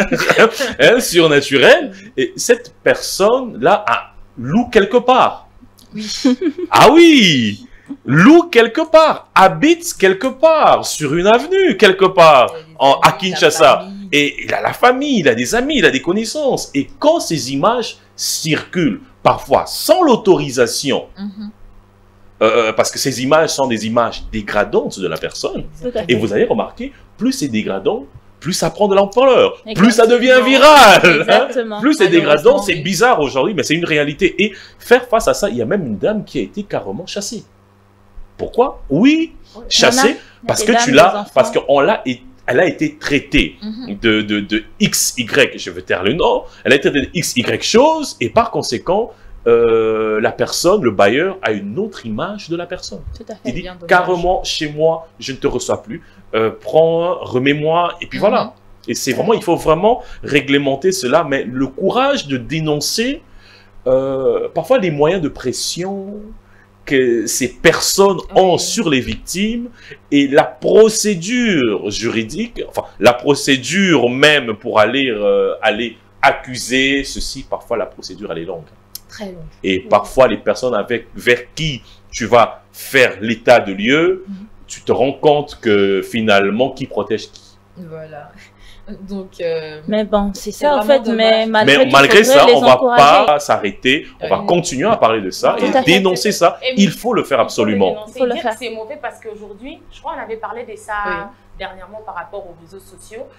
hein, surnaturelle, et cette personne-là a loue quelque part. Oui. Ah oui, loue quelque part, habite quelque part, sur une avenue quelque part, Il y a des en, à amis, la Kinshasa. famille. Et il a la famille, il a des amis, il a des connaissances. Et quand ces images circulent, parfois sans l'autorisation, Mhm. euh, parce que ces images sont des images dégradantes de la personne, Tout à fait. et vous allez remarquer, plus c'est dégradant, plus ça prend de l'ampleur, Exactement. plus ça devient viral. hein. Exactement. Plus c'est dégradant, Malheureusement, c'est oui. bizarre aujourd'hui, mais c'est une réalité. Et faire face à ça, il y a même une dame qui a été carrément chassée. Pourquoi? Oui, chassée, parce des que dames, tu des l'as, enfants. parce qu'on l'a, elle a été traitée Mhm. de, de, de X, Y, je vais taire le nom, elle a été traitée de X, Y chose, et par conséquent, euh, la personne, le bailleur, a une autre image de la personne. Tout à fait. Il dit bien dommage. carrément, chez moi, je ne te reçois plus, euh, prends, remets-moi, et puis Mhm. voilà. Et c'est vraiment, il faut vraiment réglementer cela, mais le courage de dénoncer, euh, parfois les moyens de pression que ces personnes ont Oui. sur les victimes et la procédure juridique, enfin la procédure même pour aller, euh, aller accuser ceci, parfois la procédure elle est longue. Très long. Et parfois les personnes avec, vers qui tu vas faire l'état de lieu, Mhm. tu te rends compte que finalement qui protège qui. Voilà. Donc, euh, Mais bon, c'est C'est ça en vraiment fait. Mais dommage. malgré, Mais tout, malgré faudrait ça, les on va encourager. pas s'arrêter, on va Oui. continuer à parler de ça Tout et à fait. dénoncer ça. Et Il faut le faire absolument. Il faut, le dénoncer, Il faut le dire faire. que c'est mauvais parce qu'aujourd'hui, je crois qu'on avait parlé de ça Oui. dernièrement par rapport aux réseaux sociaux.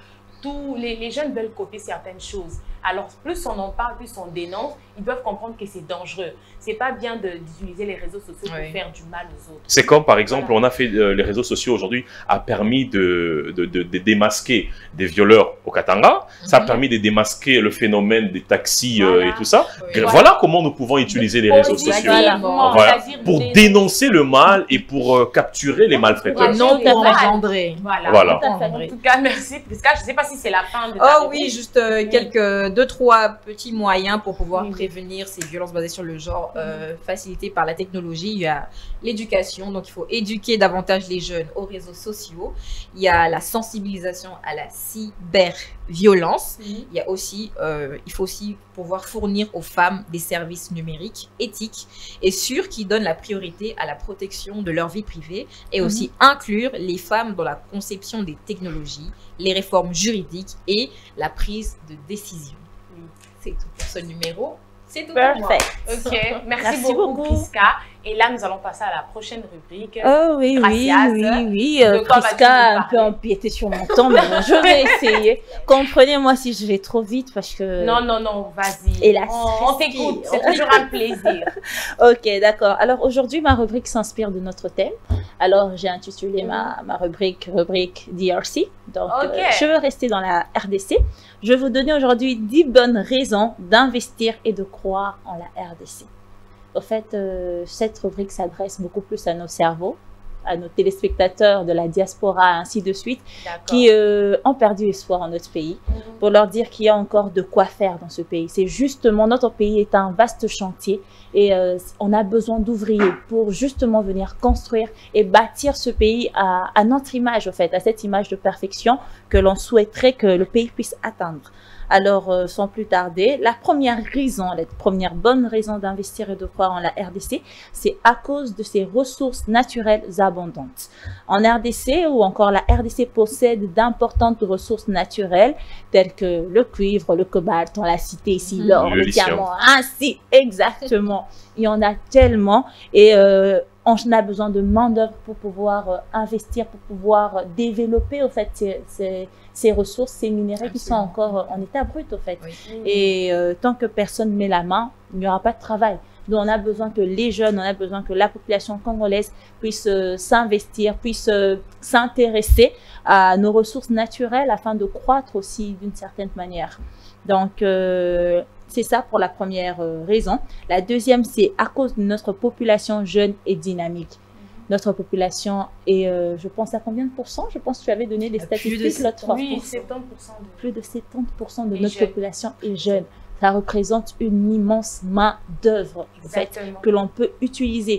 tout, les, les jeunes veulent copier certaines choses. Alors, plus on en parle, plus on dénonce, ils doivent comprendre que c'est dangereux. C'est pas bien d'utiliser les réseaux sociaux pour oui. faire du mal aux autres. C'est comme, par exemple, voilà. on a fait, euh, les réseaux sociaux aujourd'hui a permis de, de, de, de démasquer des violeurs au Katanga. Mm-hmm. Ça a permis de démasquer le phénomène des taxis euh, voilà. et tout ça. Oui. Voilà. Voilà. comment nous pouvons utiliser les réseaux sociaux. Voilà. Voilà. Pour dénoncer le mal et pour euh, capturer les malfaiteurs. Et non pour engendrer. Voilà. Voilà. En tout cas, merci. Prisca, je ne sais pas si c'est la fin de ta Oh rubrique. oui, juste euh, oui. quelques deux, trois petits moyens pour pouvoir oui. prévenir ces violences basées sur le genre, euh, facilitées par la technologie. Il y a l'éducation, donc il faut éduquer davantage les jeunes aux réseaux sociaux. Il y a la sensibilisation à la cyberviolence. Mm-hmm. Il y a aussi, euh, il faut aussi pouvoir fournir aux femmes des services numériques éthiques et sûrs qui donnent la priorité à la protection de leur vie privée et mm-hmm. aussi inclure les femmes dans la conception des technologies, les réformes juridiques et la prise de décision. C'est tout pour ce numéro. C'est tout pour moi. Ok, merci, merci beaucoup, beaucoup. Prisca. Et là, nous allons passer à la prochaine rubrique. Oh oui, Gracias. oui, oui, oui. Euh, Prisca a un peu empiété sur mon temps, mais bon, je vais essayer. Comprenez-moi si je vais trop vite parce que... Non, non, non, vas-y. Et la on, on t'écoute, c'est toujours un plaisir. Ok, d'accord. Alors aujourd'hui, ma rubrique s'inspire de notre thème. Alors, j'ai intitulé ma, ma rubrique, rubrique D R C. Donc, okay. euh, je veux rester dans la R D C. Je vais vous donner aujourd'hui dix bonnes raisons d'investir et de croire en la R D C. Au fait, euh, cette rubrique s'adresse beaucoup plus à nos cerveaux, à nos téléspectateurs de la diaspora, ainsi de suite, qui euh, ont perdu espoir en notre pays, mm-hmm. pour leur dire qu'il y a encore de quoi faire dans ce pays. C'est justement, notre pays est un vaste chantier et euh, on a besoin d'ouvriers pour justement venir construire et bâtir ce pays à, à notre image, au fait, à cette image de perfection que l'on souhaiterait que le pays puisse atteindre. Alors, euh, sans plus tarder, la première raison, la première bonne raison d'investir et de croire en la R D C, c'est à cause de ses ressources naturelles abondantes. En R D C, ou encore la R D C possède d'importantes ressources naturelles, telles que le cuivre, le cobalt, on l'a cité ici, mmh. l'or, le, le diamant, ainsi, exactement. Il y en a tellement et euh, on a besoin de main-d'œuvre pour pouvoir euh, investir, pour pouvoir euh, développer au fait ces, ces, ces ressources, ces minéraux qui sont encore euh, en état brut au fait. Oui. Et euh, tant que personne met la main, il n'y aura pas de travail. Donc on a besoin que les jeunes, on a besoin que la population congolaise puisse euh, s'investir, puisse euh, s'intéresser à nos ressources naturelles afin de croître aussi d'une certaine manière. Donc euh, c'est ça pour la première euh, raison. La deuxième, c'est à cause de notre population jeune et dynamique. Mm-hmm. Notre population est, euh, je pense, à combien de pourcents? Je pense que tu avais donné des statistiques l'autre fois. Oui, soixante-dix pour cent. De... Plus de soixante pour cent de et notre jeune. population est jeune. Ça représente une immense main d'œuvre en fait, que l'on peut utiliser.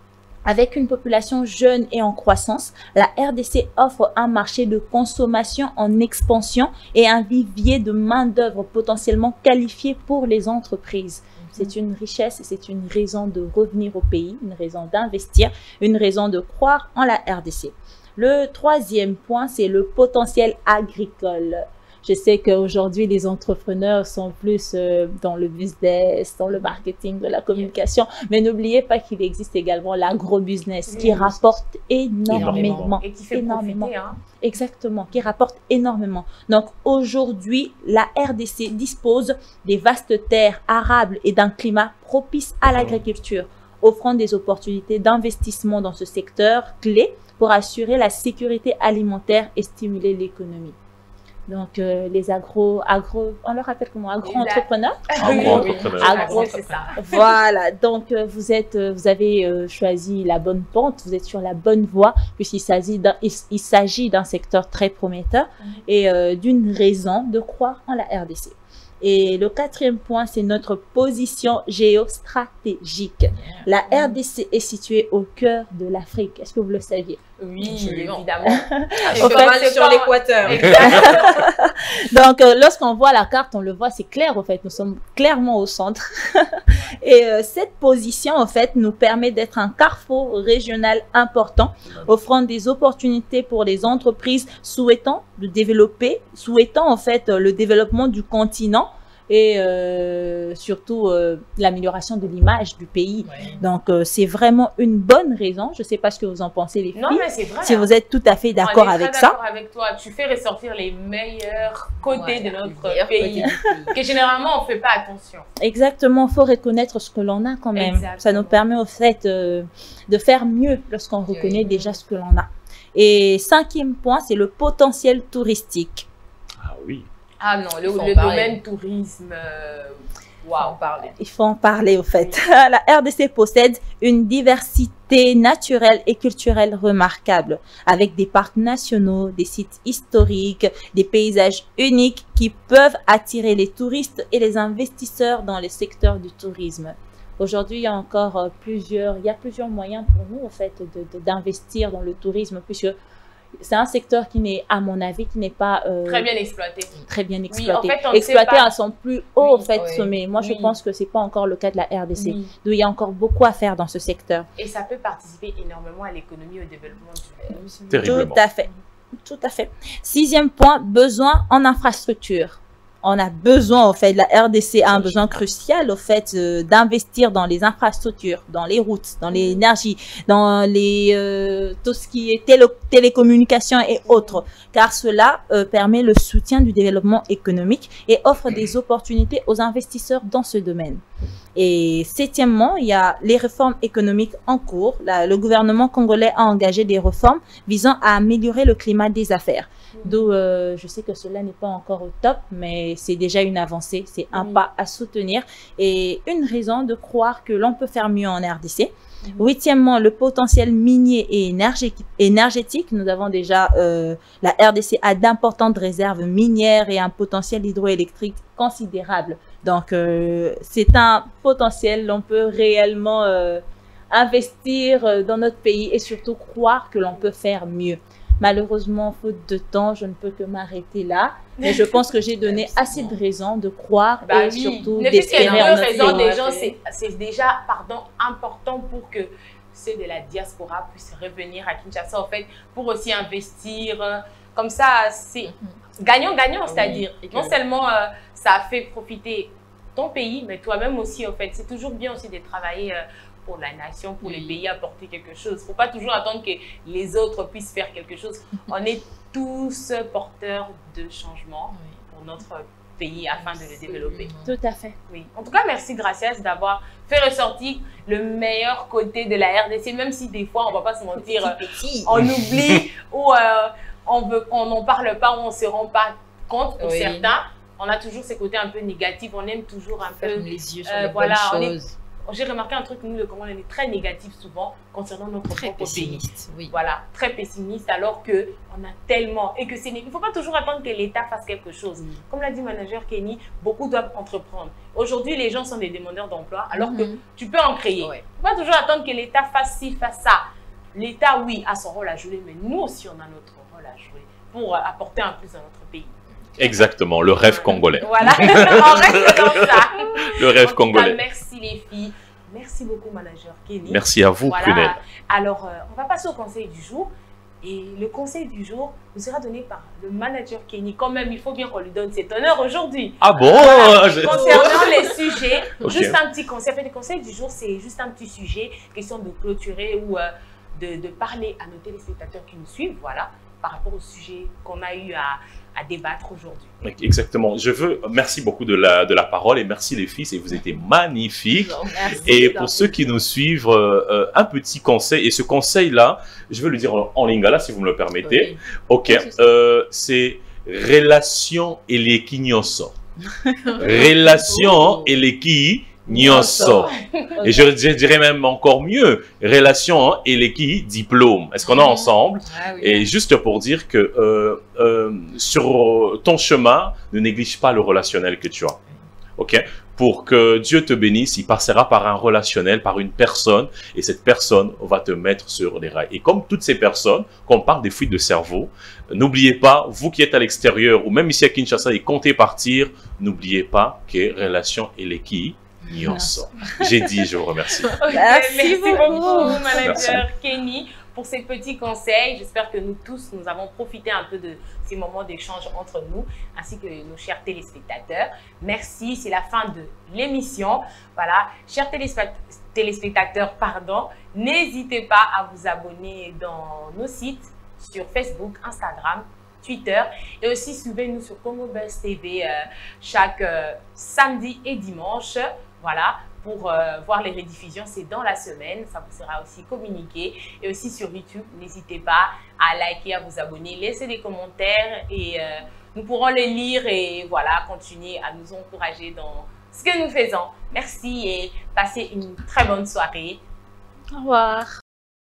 Avec une population jeune et en croissance, la R D C offre un marché de consommation en expansion et un vivier de main-d'œuvre potentiellement qualifié pour les entreprises. Mm-hmm. C'est une richesse et c'est une raison de revenir au pays, une raison d'investir, une raison de croire en la R D C. Le troisième point, c'est le potentiel agricole. Je sais qu'aujourd'hui, les entrepreneurs sont plus euh, dans le business, dans le marketing, de la communication. Mais n'oubliez pas qu'il existe également l'agro-business oui, qui oui. rapporte énormément. Et qui fait énormément. profiter. Hein. Exactement, qui rapporte énormément. Donc aujourd'hui, la R D C dispose des vastes terres arables et d'un climat propice à l'agriculture, offrant des opportunités d'investissement dans ce secteur clé pour assurer la sécurité alimentaire et stimuler l'économie. Donc, euh, les agro, agro, on leur appelle comment? Agro-entrepreneurs? Agro-entrepreneurs. Agro, c'est ça. Voilà. Donc, euh, vous êtes, euh, vous avez euh, choisi la bonne pente, vous êtes sur la bonne voie, puisqu'il s'agit d'un, il, il s'agit d'un secteur très prometteur mm-hmm. et euh, d'une raison de croire en la R D C. Et le quatrième point, c'est notre position géostratégique. La R D C est située au cœur de l'Afrique. Est-ce que vous le saviez? Oui, évidemment. Au fait, sur l'équateur. Donc, euh, lorsqu'on voit la carte, on le voit, c'est clair, au fait. Nous sommes clairement au centre. Et euh, cette position, en fait, nous permet d'être un carrefour régional important, offrant des opportunités pour les entreprises souhaitant de développer, souhaitant, en fait, le développement du continent, et euh, surtout euh, l'amélioration de l'image du pays. Ouais. Donc, euh, c'est vraiment une bonne raison. Je ne sais pas ce que vous en pensez, les filles. Non, mais c'est vrai. Si hein. vous êtes tout à fait d'accord avec ça. D'accord avec toi. Tu fais ressortir les meilleurs côtés ouais, de notre pays, que généralement, on ne fait pas attention. Exactement. Il faut reconnaître ce que l'on a quand même. Exactement. Ça nous permet au fait euh, de faire mieux lorsqu'on oui, reconnaît oui. déjà ce que l'on a. Et cinquième point, c'est le potentiel touristique. Ah oui. Ah non, le, le domaine tourisme, euh, wow. Il faut en parler au fait. La R D C possède une diversité naturelle et culturelle remarquable, avec des parcs nationaux, des sites historiques, des paysages uniques qui peuvent attirer les touristes et les investisseurs dans les secteurs du tourisme. Aujourd'hui, il y a encore euh, plusieurs, il y a plusieurs moyens pour nous, en fait, d'investir de, de, dans le tourisme, puisque c'est un secteur qui n'est, à mon avis, qui n'est pas euh, très bien exploité. Très bien exploité. Oui, en fait, exploité à son plus haut, oui, en fait, oui, sommet. Moi, oui. je pense que c'est pas encore le cas de la R D C. Oui. Donc, il y a encore beaucoup à faire dans ce secteur. Et ça peut participer énormément à l'économie et au développement du Terriblement. Tout à fait. Tout à fait. Sixième point, besoin en infrastructure. On a besoin, au fait, la R D C a un besoin crucial, au fait, euh, d'investir dans les infrastructures, dans les routes, dans l'énergie, dans les, euh, tout ce qui est télé télécommunications et autres, car cela euh, permet le soutien du développement économique et offre des opportunités aux investisseurs dans ce domaine. Et septièmement, il y a les réformes économiques en cours. La, le gouvernement congolais a engagé des réformes visant à améliorer le climat des affaires. D'où euh, je sais que cela n'est pas encore au top, mais c'est déjà une avancée, c'est un oui. pas à soutenir et une raison de croire que l'on peut faire mieux en R D C. Mm-hmm. Huitièmement, le potentiel minier et énergétique. énergétique. Nous avons déjà, euh, la R D C a d'importantes réserves minières et un potentiel hydroélectrique considérable. Donc, euh, c'est un potentiel, on peut réellement euh, investir dans notre pays et surtout croire que l'on peut faire mieux. Malheureusement, faute de temps, je ne peux que m'arrêter là. Mais je pense que j'ai donné assez de raisons de croire bah et oui. surtout d'espérer en raison des gens, c'est déjà pardon, important pour que ceux de la diaspora puissent revenir à Kinshasa, en fait, pour aussi investir. Comme ça, c'est gagnant-gagnant, c'est-à-dire oui, non seulement euh, ça a fait profiter ton pays, mais toi-même aussi, en fait. C'est toujours bien aussi de travailler euh, pour la nation, pour oui. les pays, apporter quelque chose. Il ne faut pas toujours attendre que les autres puissent faire quelque chose. On est tous porteurs de changement oui. pour notre pays afin de le développer. Tout à fait. Oui. En tout cas, merci Gracias d'avoir fait ressortir le meilleur côté de la R D C, même si des fois, on ne va pas se mentir, petit, petit. on oublie ou euh, on veut, on n'en parle pas ou on ne se rend pas compte pour oui. certains. On a toujours ces côtés un peu négatifs, on aime toujours un Ferme peu... les yeux sur euh, les voilà, bonnes choses. J'ai remarqué un truc, nous, le Congo, on est très négatif souvent concernant notre très propre pessimiste, pays. Oui. Voilà, très pessimiste, alors qu'on a tellement... Et que c'est... Il ne faut pas toujours attendre que l'État fasse quelque chose. Mm. Comme l'a dit manager Kenny, beaucoup doivent entreprendre. Aujourd'hui, les gens sont des demandeurs d'emploi, alors mm-hmm. que tu peux en créer. Ouais. Il ne faut pas toujours attendre que l'État fasse ci, fasse ça. L'État, oui, a son rôle à jouer, mais nous aussi, on a notre rôle à jouer pour apporter un plus dans notre pays. Exactement, le rêve congolais. Voilà, on reste dans ça. Le rêve congolais. Cas, merci les filles. Merci beaucoup, manager Kenny. Merci à vous, voilà. Prunelle. Alors, euh, on va passer au conseil du jour. Et le conseil du jour nous sera donné par le manager Kenny. Quand même, il faut bien qu'on lui donne cet honneur aujourd'hui. Ah bon? Voilà. Concernant les sujets, okay. juste un petit conseil. En fait, le conseil du jour, c'est juste un petit sujet, question de clôturer ou euh, de, de parler à nos téléspectateurs qui nous suivent, voilà, par rapport au sujet qu'on a eu à... à débattre aujourd'hui. Exactement. Je veux, merci beaucoup de la, de la parole et merci les filles, et vous étiez magnifiques. Merci, et pour ceux qui nous suivent, euh, un petit conseil, et ce conseil-là, je veux le dire en, en lingala si vous me le permettez. Oui. Ok, euh, c'est relation et les kignyoso. Relation et les qui Nyonso. Et je, je dirais même encore mieux, relation hein, et les qui diplôme. Est-ce qu'on est ensemble? Ah, oui. Et juste pour dire que euh, euh, sur ton chemin, ne néglige pas le relationnel que tu as. Ok? Pour que Dieu te bénisse, il passera par un relationnel, par une personne, et cette personne va te mettre sur les rails. Et comme toutes ces personnes, quand on parle des fuites de cerveau, n'oubliez pas, vous qui êtes à l'extérieur, ou même ici à Kinshasa et comptez partir, n'oubliez pas que relation et les qui J'ai dit, je vous remercie. Okay, merci, merci beaucoup, manager Kenny. pour ces petits conseils. J'espère que nous tous, nous avons profité un peu de ces moments d'échange entre nous, ainsi que nos chers téléspectateurs. Merci, c'est la fin de l'émission. Voilà, chers téléspectateurs, pardon, n'hésitez pas à vous abonner dans nos sites sur Facebook, Instagram, Twitter, et aussi suivez-nous sur Congo Buzz T V euh, chaque euh, samedi et dimanche. Voilà, pour euh, voir les rediffusions, c'est dans la semaine, ça vous sera aussi communiqué. Et aussi sur YouTube, n'hésitez pas à liker, à vous abonner, laisser des commentaires et euh, nous pourrons les lire et voilà, continuer à nous encourager dans ce que nous faisons. Merci et passez une très bonne soirée. Au revoir.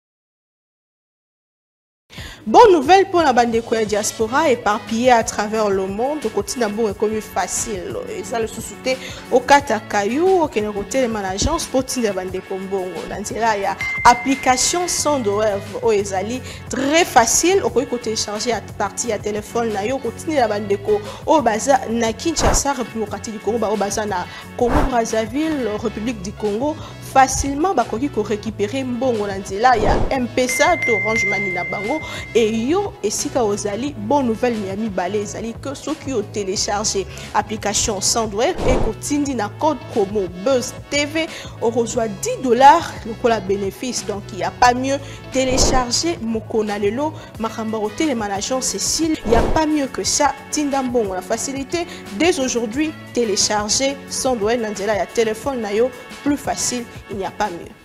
Bonne nouvelle pour la bande de diaspora éparpillée à travers le monde. Au quotidien, bon, est comme facile. Et ça, le sous-souté au Katakayou, au Kénéroté, les agence pour la bande de Kombongo. Dans là, il y a application sans douleur au Ezali. Très facile. Au côté télécharger à partir à téléphone, na yo, quotidien la bande de Ko, au Baza, na Kinshasa, République du Congo, au Baza, na Congo Brazzaville, République du Congo. Facilement, bakoki ko récupérer mbongo na nzela ya M P S A, Orange Money na bango et yo esika ozali bonne nouvelle Miami Balé ezali que ceux qui ont téléchargé application Sandwave et kotindi na code promo Buzz T V on reçoit dix dollars le la bénéfice. Donc il n'y a pas mieux télécharger Mokona Lelo Makambaro Télémanagement Cécile, il n'y a pas mieux que ça. Tindambon la facilité dès aujourd'hui télécharger Sandwave na nzela ya téléphone na yo plus facile, il n'y a pas mieux.